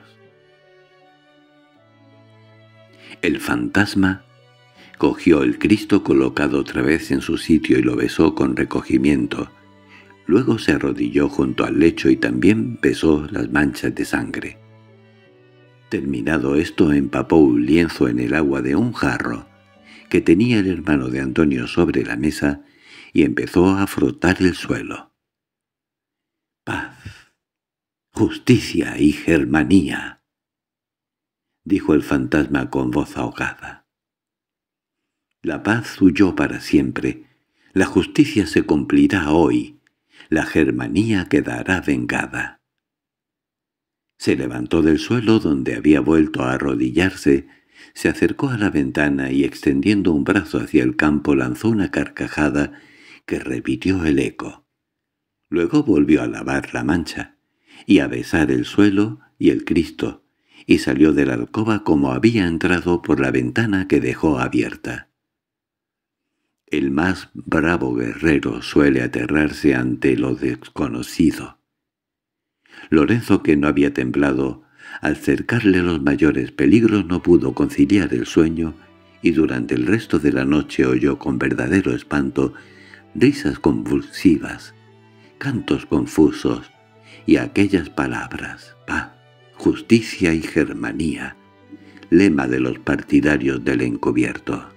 El fantasma cogió el Cristo colocado otra vez en su sitio y lo besó con recogimiento. Luego se arrodilló junto al lecho y también besó las manchas de sangre. Terminado esto, empapó un lienzo en el agua de un jarro, que tenía el hermano de Antonio sobre la mesa y empezó a frotar el suelo. «Paz, justicia y germanía», dijo el fantasma con voz ahogada. «La paz huyó para siempre, la justicia se cumplirá hoy, la germanía quedará vengada». Se levantó del suelo donde había vuelto a arrodillarse, se acercó a la ventana y extendiendo un brazo hacia el campo lanzó una carcajada que repitió el eco. Luego volvió a lavar la mancha y a besar el suelo y el Cristo, y salió de la alcoba como había entrado por la ventana que dejó abierta. El más bravo guerrero suele aterrarse ante lo desconocido. Lorenzo, que no había temblado al cercarle los mayores peligros, no pudo conciliar el sueño y durante el resto de la noche oyó con verdadero espanto risas convulsivas, cantos confusos y aquellas palabras: «paz, justicia y germanía», lema de los partidarios del encubierto.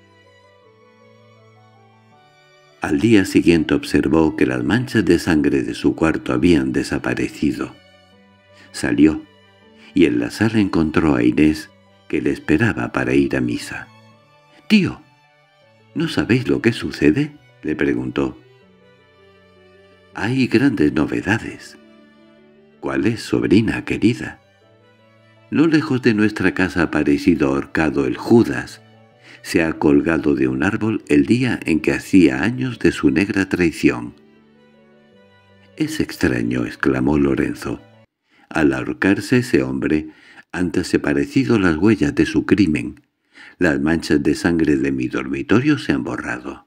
Al día siguiente observó que las manchas de sangre de su cuarto habían desaparecido. Salió, y en la sala encontró a Inés, que le esperaba para ir a misa. «Tío, ¿no sabéis lo que sucede?», le preguntó. «Hay grandes novedades». «¿Cuál es, sobrina querida?» «No lejos de nuestra casa ha aparecido ahorcado el Judas. Se ha colgado de un árbol el día en que hacía años de su negra traición». «Es extraño», exclamó Lorenzo. «Al ahorcarse ese hombre, antes he parecido las huellas de su crimen. Las manchas de sangre de mi dormitorio se han borrado».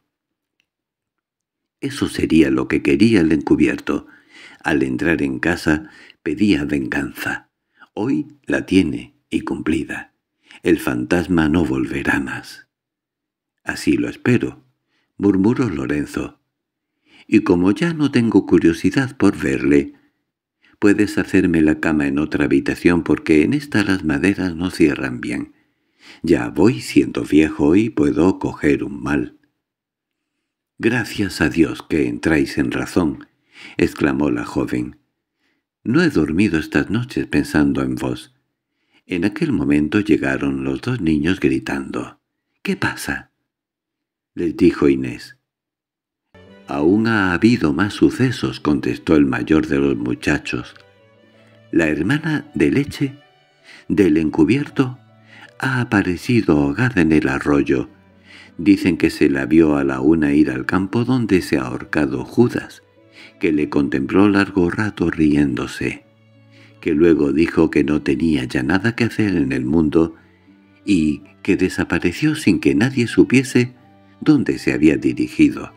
Eso sería lo que quería el encubierto. Al entrar en casa pedía venganza. Hoy la tiene, y cumplida. El fantasma no volverá más. «Así lo espero», murmuró Lorenzo. «Y como ya no tengo curiosidad por verle, puedes hacerme la cama en otra habitación porque en esta las maderas no cierran bien. Ya voy siendo viejo y puedo coger un mal». «Gracias a Dios que entráis en razón», exclamó la joven. «No he dormido estas noches pensando en vos». En aquel momento llegaron los dos niños gritando. «¿Qué pasa?», les dijo Inés. «Aún ha habido más sucesos», contestó el mayor de los muchachos. «La hermana de leche del encubierto ha aparecido ahogada en el arroyo. Dicen que se la vio a la una ir al campo donde se ha ahorcado Judas, que le contempló largo rato riéndose, que luego dijo que no tenía ya nada que hacer en el mundo y que desapareció sin que nadie supiese dónde se había dirigido.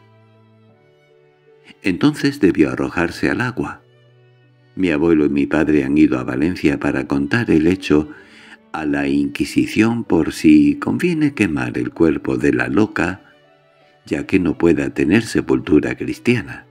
Entonces debió arrojarse al agua. Mi abuelo y mi padre han ido a Valencia para contar el hecho a la Inquisición por si conviene quemar el cuerpo de la loca, ya que no pueda tener sepultura cristiana».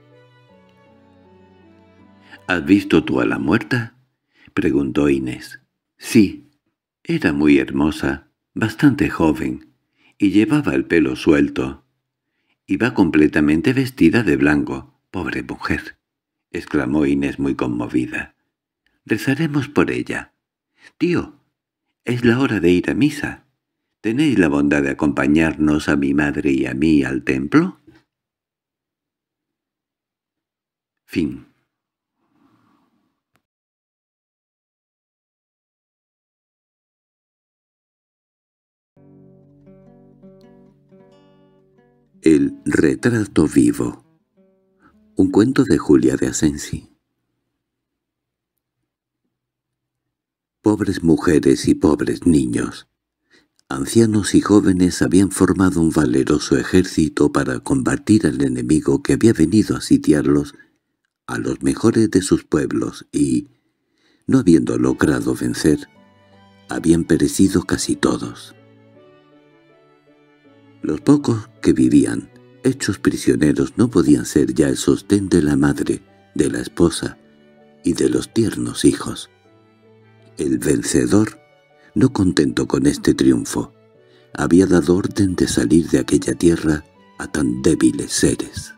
«¿Has visto tú a la muerta?», preguntó Inés. «Sí, era muy hermosa, bastante joven, y llevaba el pelo suelto. Iba completamente vestida de blanco. Pobre mujer», exclamó Inés muy conmovida. «Rezaremos por ella. Tío, es la hora de ir a misa. ¿Tenéis la bondad de acompañarnos a mi madre y a mí al templo?» Fin. El retrato vivo. Un cuento de Julia de Asensi. Pobres mujeres y pobres niños, ancianos y jóvenes habían formado un valeroso ejército para combatir al enemigo que había venido a sitiarlos a los mejores de sus pueblos y, no habiendo logrado vencer, habían perecido casi todos. Los pocos que vivían, hechos prisioneros, no podían ser ya el sostén de la madre, de la esposa y de los tiernos hijos. El vencedor, no contento con este triunfo, había dado orden de salir de aquella tierra a tan débiles seres.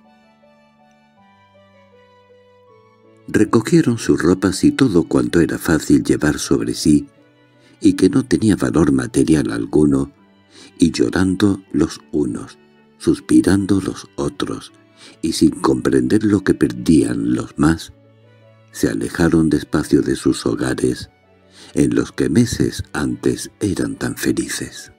Recogieron sus ropas y todo cuanto era fácil llevar sobre sí y que no tenía valor material alguno, y llorando los unos, suspirando los otros, y sin comprender lo que perdían los más, se alejaron despacio de sus hogares, en los que meses antes eran tan felices.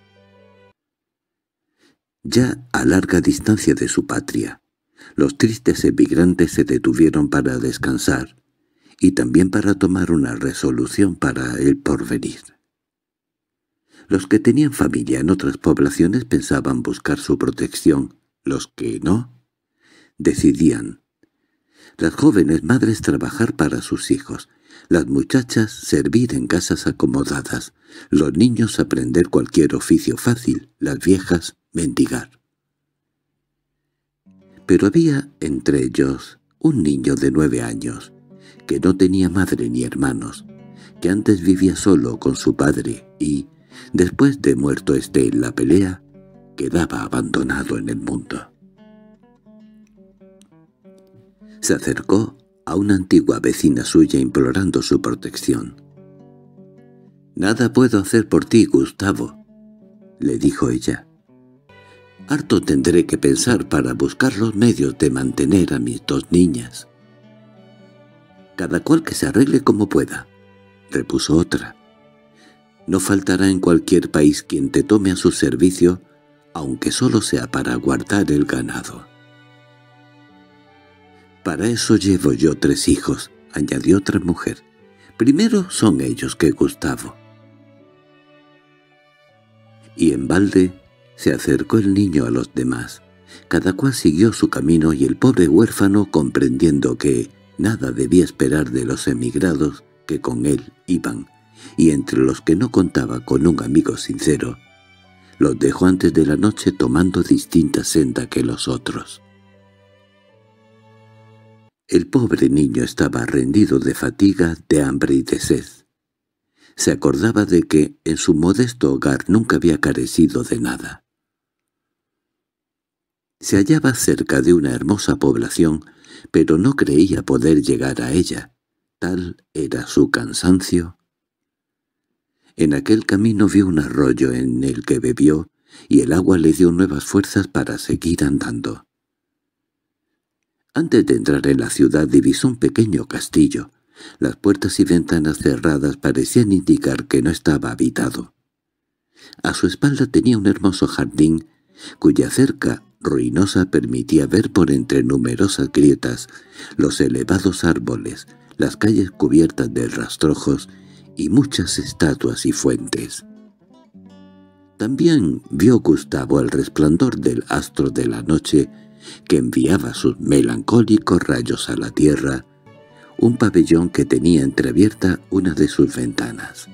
Ya a larga distancia de su patria, los tristes emigrantes se detuvieron para descansar y también para tomar una resolución para el porvenir. Los que tenían familia en otras poblaciones pensaban buscar su protección, los que no, decidían. Las jóvenes madres trabajar para sus hijos, las muchachas servir en casas acomodadas, los niños aprender cualquier oficio fácil, las viejas mendigar. Pero había entre ellos un niño de nueve años, que no tenía madre ni hermanos, que antes vivía solo con su padre y, después de muerto éste en la pelea, quedaba abandonado en el mundo. Se acercó a una antigua vecina suya implorando su protección. «Nada puedo hacer por ti, Gustavo», le dijo ella. «Harto tendré que pensar para buscar los medios de mantener a mis dos niñas». «Cada cual que se arregle como pueda», repuso otra. «No faltará en cualquier país quien te tome a su servicio, aunque solo sea para guardar el ganado». «Para eso llevo yo tres hijos», añadió otra mujer. «Primero son ellos que Gustavo». Y en balde se acercó el niño a los demás. Cada cual siguió su camino y el pobre huérfano, comprendiendo que nada debía esperar de los emigrados que con él iban, y entre los que no contaba con un amigo sincero, los dejó antes de la noche tomando distinta senda que los otros. El pobre niño estaba rendido de fatiga, de hambre y de sed. Se acordaba de que en su modesto hogar nunca había carecido de nada. Se hallaba cerca de una hermosa población, pero no creía poder llegar a ella. Tal era su cansancio. En aquel camino vio un arroyo en el que bebió, y el agua le dio nuevas fuerzas para seguir andando. Antes de entrar en la ciudad divisó un pequeño castillo. Las puertas y ventanas cerradas parecían indicar que no estaba habitado. A su espalda tenía un hermoso jardín, cuya cerca ruinosa permitía ver por entre numerosas grietas los elevados árboles, las calles cubiertas de rastrojos y muchas estatuas y fuentes. También vio Gustavo el resplandor del astro de la noche que enviaba sus melancólicos rayos a la tierra, un pabellón que tenía entreabierta una de sus ventanas.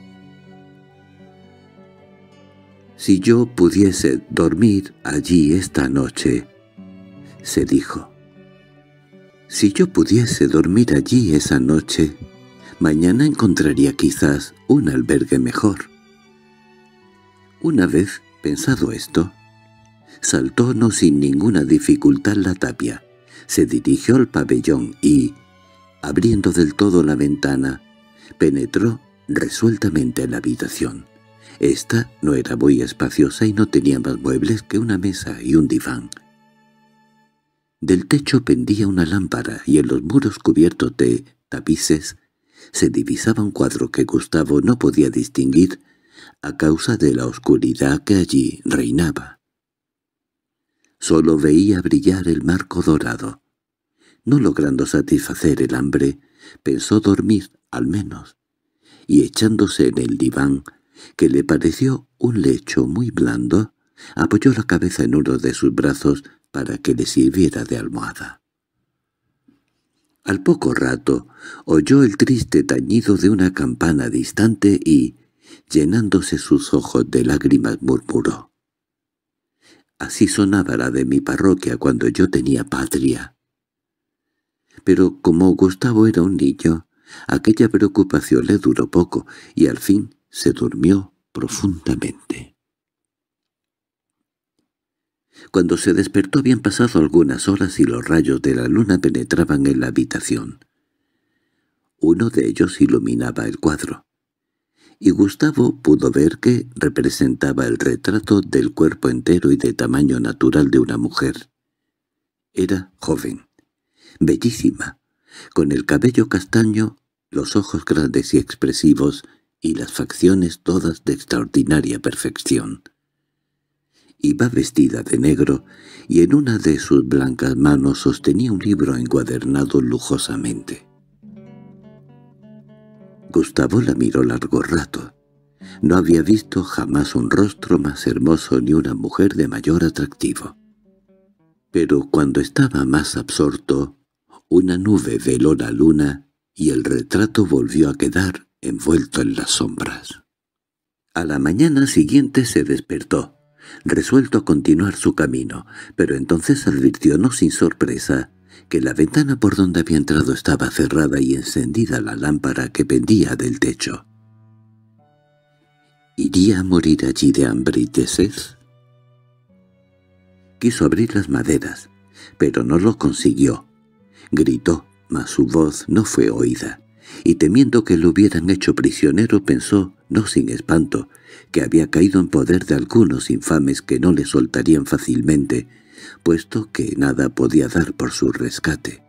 «Si yo pudiese dormir allí esta noche», se dijo. «Si yo pudiese dormir allí esa noche, mañana encontraría quizás un albergue mejor». Una vez pensado esto, saltó no sin ninguna dificultad la tapia, se dirigió al pabellón y, abriendo del todo la ventana, penetró resueltamente en la habitación. Esta no era muy espaciosa y no tenía más muebles que una mesa y un diván. Del techo pendía una lámpara y en los muros cubiertos de tapices se divisaba un cuadro que Gustavo no podía distinguir a causa de la oscuridad que allí reinaba. Solo veía brillar el marco dorado. No logrando satisfacer el hambre, pensó dormir al menos, y echándose en el diván, que le pareció un lecho muy blando, apoyó la cabeza en uno de sus brazos para que le sirviera de almohada. Al poco rato oyó el triste tañido de una campana distante y, llenándose sus ojos de lágrimas, murmuró: «Así sonaba la de mi parroquia cuando yo tenía patria». Pero como Gustavo era un niño, aquella preocupación le duró poco y al fin se durmió profundamente. Cuando se despertó habían pasado algunas horas y los rayos de la luna penetraban en la habitación. Uno de ellos iluminaba el cuadro, y Gustavo pudo ver que representaba el retrato del cuerpo entero y de tamaño natural de una mujer. Era joven, bellísima, con el cabello castaño, los ojos grandes y expresivos, y las facciones todas de extraordinaria perfección. Iba vestida de negro, y en una de sus blancas manos sostenía un libro encuadernado lujosamente. Gustavo la miró largo rato. No había visto jamás un rostro más hermoso ni una mujer de mayor atractivo. Pero cuando estaba más absorto, una nube veló la luna y el retrato volvió a quedar envuelto en las sombras. A la mañana siguiente se despertó, resuelto a continuar su camino, pero entonces advirtió, no sin sorpresa, que la ventana por donde había entrado estaba cerrada y encendida la lámpara que pendía del techo. ¿Iría a morir allí de hambre y de sed? Quiso abrir las maderas, pero no lo consiguió. Gritó, mas su voz no fue oída, y temiendo que lo hubieran hecho prisionero pensó, no sin espanto, que había caído en poder de algunos infames que no le soltarían fácilmente, puesto que nada podía dar por su rescate.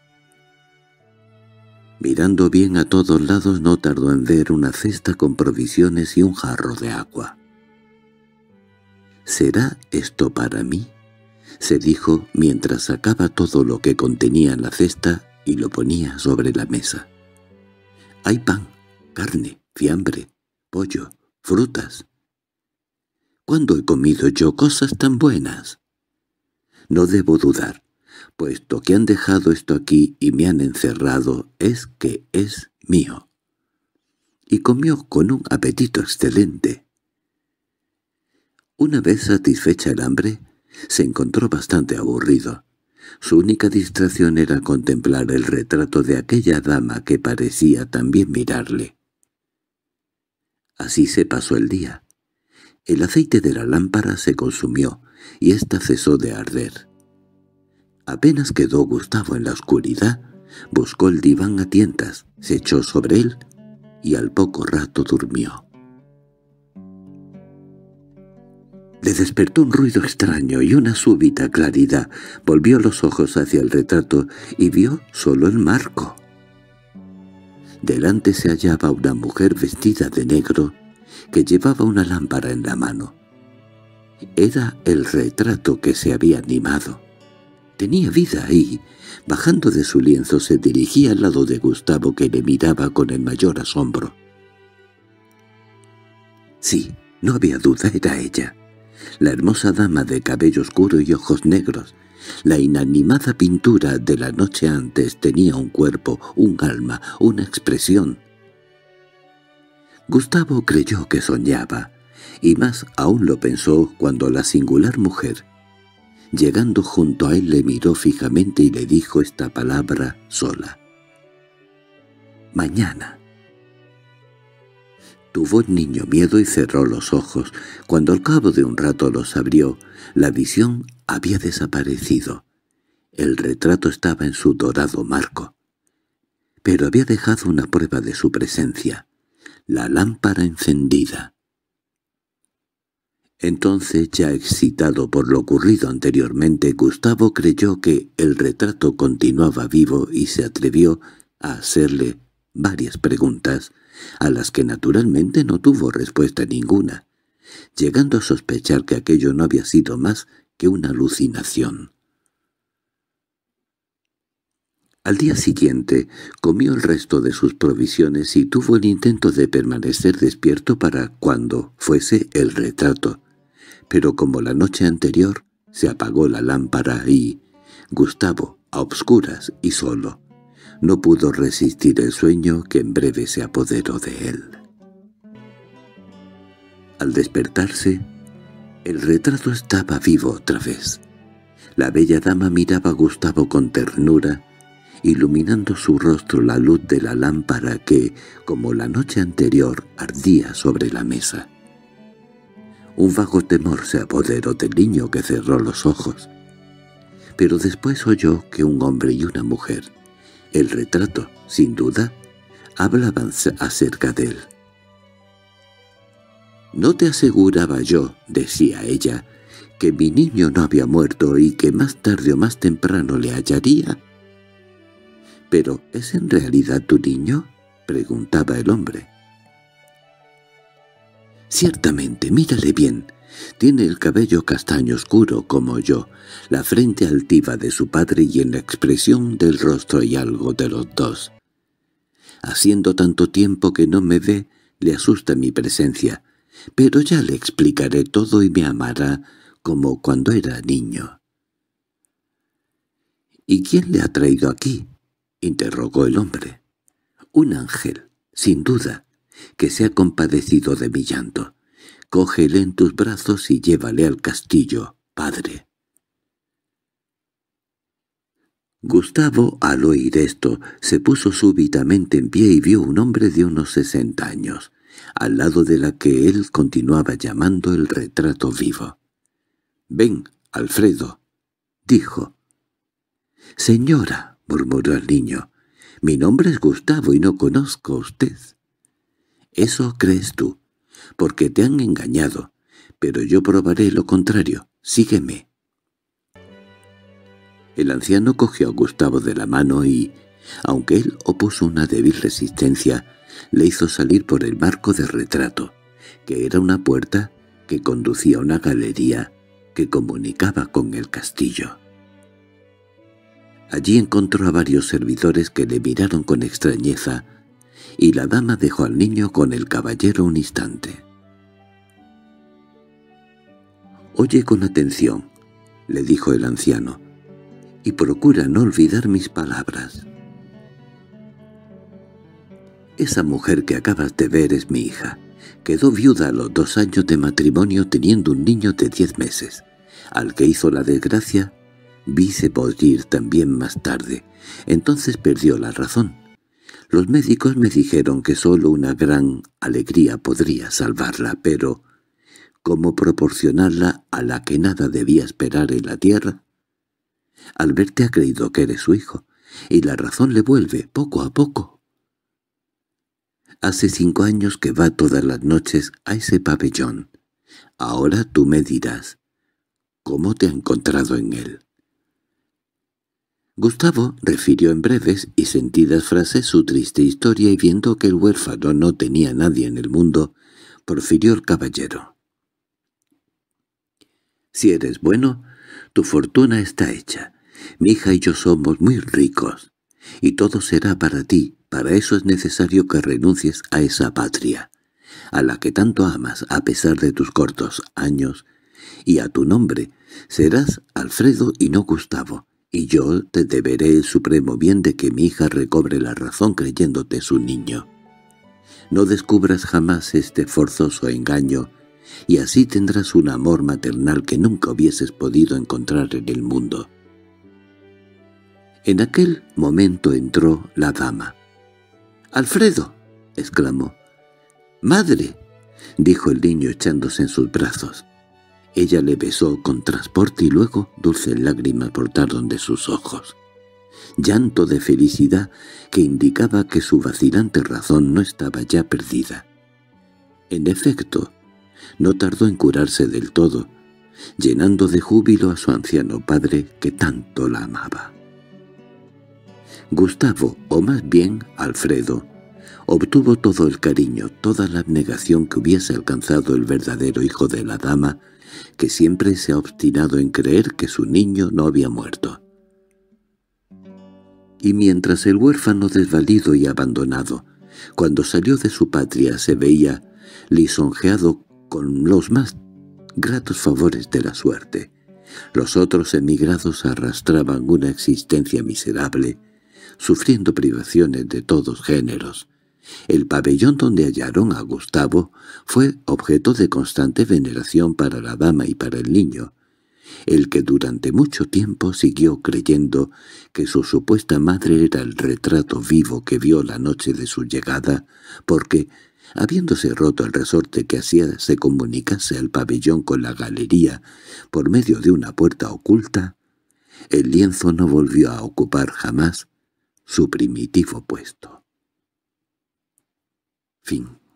Mirando bien a todos lados no tardó en ver una cesta con provisiones y un jarro de agua. —¿Será esto para mí? —se dijo mientras sacaba todo lo que contenía la cesta y lo ponía sobre la mesa. Hay pan, carne, fiambre, pollo, frutas. ¿Cuándo he comido yo cosas tan buenas? No debo dudar, puesto que han dejado esto aquí y me han encerrado, es que es mío. Y comió con un apetito excelente. Una vez satisfecha el hambre, se encontró bastante aburrido. Su única distracción era contemplar el retrato de aquella dama que parecía también mirarle. Así se pasó el día. El aceite de la lámpara se consumió, y ésta cesó de arder. Apenas quedó Gustavo en la oscuridad, buscó el diván a tientas, se echó sobre él, y al poco rato durmió. Le despertó un ruido extraño y una súbita claridad. Volvió los ojos hacia el retrato y vio solo el marco. Delante se hallaba una mujer vestida de negro que llevaba una lámpara en la mano. Era el retrato que se había animado. Tenía vida y, bajando de su lienzo, se dirigía al lado de Gustavo, que le miraba con el mayor asombro. Sí, no había duda, era ella. La hermosa dama de cabello oscuro y ojos negros. La inanimada pintura de la noche antes tenía un cuerpo, un alma, una expresión. Gustavo creyó que soñaba, y más aún lo pensó cuando la singular mujer, llegando junto a él, le miró fijamente y le dijo esta palabra sola. «Mañana». Tuvo el niño miedo y cerró los ojos. Cuando al cabo de un rato los abrió, la visión había desaparecido. El retrato estaba en su dorado marco. Pero había dejado una prueba de su presencia, la lámpara encendida. Entonces, ya excitado por lo ocurrido anteriormente, Gustavo creyó que el retrato continuaba vivo y se atrevió a hacerle varias preguntas, a las que naturalmente no tuvo respuesta ninguna, llegando a sospechar que aquello no había sido más que una alucinación. Al día siguiente comió el resto de sus provisiones y tuvo el intento de permanecer despierto para cuando fuese el retrato, pero como la noche anterior se apagó la lámpara y Gustavo, a obscuras y solo, no pudo resistir el sueño que en breve se apoderó de él. Al despertarse, el retrato estaba vivo otra vez. La bella dama miraba a Gustavo con ternura, iluminando su rostro la luz de la lámpara que, como la noche anterior, ardía sobre la mesa. Un vago temor se apoderó del niño, que cerró los ojos. Pero después oyó que un hombre y una mujer, el retrato, sin duda, hablaban acerca de él. «¿No te aseguraba yo», decía ella, «que mi niño no había muerto y que más tarde o más temprano le hallaría?» «¿Pero es en realidad tu niño?», preguntaba el hombre. «Ciertamente, mírale bien. Tiene el cabello castaño oscuro como yo, la frente altiva de su padre y en la expresión del rostro hay algo de los dos. Haciendo tanto tiempo que no me ve, le asusta mi presencia, pero ya le explicaré todo y me amará como cuando era niño». «¿Y quién le ha traído aquí?», interrogó el hombre. «Un ángel, sin duda, que se ha compadecido de mi llanto. Cógele en tus brazos y llévale al castillo, padre». Gustavo, al oír esto, se puso súbitamente en pie y vio un hombre de unos sesenta años, al lado de la que él continuaba llamando el retrato vivo. «Ven, Alfredo», dijo. «Señora», murmuró el niño, «mi nombre es Gustavo y no conozco a usted». «Eso crees tú, porque te han engañado, pero yo probaré lo contrario. Sígueme». El anciano cogió a Gustavo de la mano y, aunque él opuso una débil resistencia, le hizo salir por el marco del retrato, que era una puerta que conducía a una galería que comunicaba con el castillo. Allí encontró a varios servidores que le miraron con extrañeza, y la dama dejó al niño con el caballero un instante. «Oye con atención», le dijo el anciano, «y procura no olvidar mis palabras. Esa mujer que acabas de ver es mi hija. Quedó viuda a los dos años de matrimonio teniendo un niño de diez meses. Al que hizo la desgracia, vise morir también más tarde. Entonces perdió la razón. Los médicos me dijeron que solo una gran alegría podría salvarla, pero ¿cómo proporcionarla a la que nada debía esperar en la tierra? Al verte ha creído que eres su hijo, y la razón le vuelve poco a poco. Hace cinco años que va todas las noches a ese pabellón. Ahora tú me dirás, ¿cómo te ha encontrado en él?» Gustavo refirió en breves y sentidas frases su triste historia y viendo que el huérfano no tenía nadie en el mundo, profirió el caballero. «Si eres bueno, tu fortuna está hecha. Mi hija y yo somos muy ricos, y todo será para ti. Para eso es necesario que renuncies a esa patria, a la que tanto amas a pesar de tus cortos años, y a tu nombre serás Alfredo y no Gustavo, y yo te deberé el supremo bien de que mi hija recobre la razón creyéndote su niño. No descubras jamás este forzoso engaño, y así tendrás un amor maternal que nunca hubieses podido encontrar en el mundo». En aquel momento entró la dama. «¡Alfredo!», exclamó. «¡Madre!», dijo el niño echándose en sus brazos. Ella le besó con transporte y luego dulces lágrimas brotaron de sus ojos. Llanto de felicidad que indicaba que su vacilante razón no estaba ya perdida. En efecto, no tardó en curarse del todo, llenando de júbilo a su anciano padre que tanto la amaba. Gustavo, o más bien Alfredo, obtuvo todo el cariño, toda la abnegación que hubiese alcanzado el verdadero hijo de la dama, que siempre se ha obstinado en creer que su niño no había muerto. Y mientras el huérfano desvalido y abandonado, cuando salió de su patria, se veía lisonjeado con los más gratos favores de la suerte, los otros emigrados arrastraban una existencia miserable, sufriendo privaciones de todos géneros. El pabellón donde hallaron a Gustavo fue objeto de constante veneración para la dama y para el niño, el que durante mucho tiempo siguió creyendo que su supuesta madre era el retrato vivo que vio la noche de su llegada, porque, Habiéndose roto el resorte que hacía se comunicase el pabellón con la galería por medio de una puerta oculta, el lienzo no volvió a ocupar jamás su primitivo puesto. Fin.